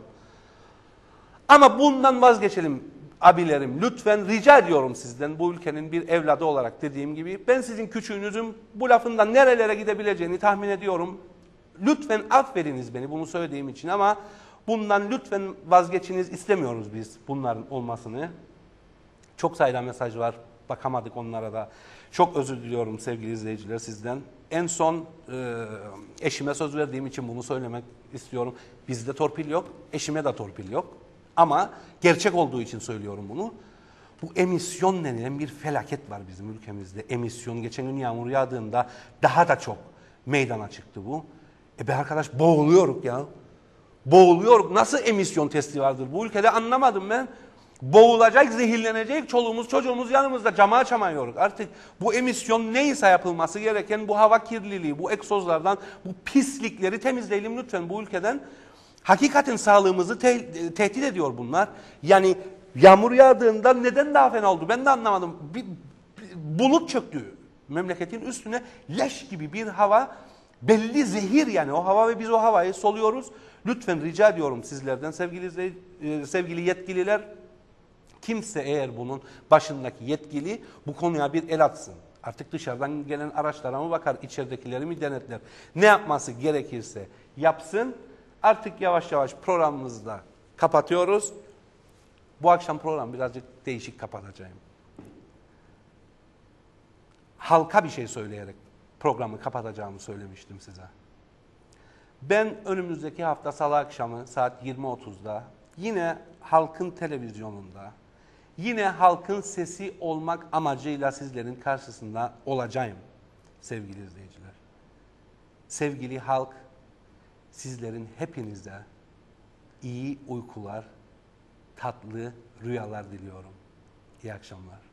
Ama bundan vazgeçelim abilerim. Lütfen rica ediyorum sizden, bu ülkenin bir evladı olarak dediğim gibi. Ben sizin küçüğünüzüm. Bu lafından nerelere gidebileceğini tahmin ediyorum. Lütfen affediniz beni bunu söylediğim için ama bundan lütfen vazgeçiniz, istemiyoruz biz bunların olmasını. Çok sayıda mesaj var. Bakamadık onlara da. Çok özür diliyorum sevgili izleyiciler sizden. En son eşime söz verdiğim için bunu söylemek istiyorum. Bizde torpil yok, eşime de torpil yok. Ama gerçek olduğu için söylüyorum bunu. Bu emisyon denilen bir felaket var bizim ülkemizde. Emisyon, geçen gün yağmur yağdığında daha da çok meydana çıktı bu. Be arkadaş, boğuluyoruz ya. Boğuluyoruz. Nasıl emisyon testi vardır bu ülkede, anlamadım ben. Boğulacak, zehirlenecek, çoluğumuz çocuğumuz yanımızda, cama açamıyoruz. Artık bu emisyon neyse yapılması gereken, bu hava kirliliği, bu egzozlardan, bu pislikleri temizleyelim lütfen bu ülkeden. Hakikaten sağlığımızı tehdit ediyor bunlar. Yani yağmur yağdığında neden daha fena oldu ben de anlamadım. Bir bulut çöktü memleketin üstüne, leş gibi bir hava, belli zehir yani o hava ve biz o havayı soluyoruz. Lütfen rica ediyorum sizlerden sevgili yetkililer, kimse eğer bunun başındaki yetkili bu konuya bir el atsın. Artık dışarıdan gelen araçlara mı bakar, içeridekileri mi denetler? Ne yapması gerekirse yapsın. Artık yavaş yavaş programımızı da kapatıyoruz. Bu akşam program birazcık değişik kapatacağım. Halka bir şey söyleyerek programı kapatacağımı söylemiştim size. Ben önümüzdeki hafta Salı akşamı saat 20.30'da yine halkın televizyonunda, yine halkın sesi olmak amacıyla sizlerin karşısında olacağım sevgili izleyiciler. Sevgili halk, sizlerin hepinize iyi uykular, tatlı rüyalar diliyorum. İyi akşamlar.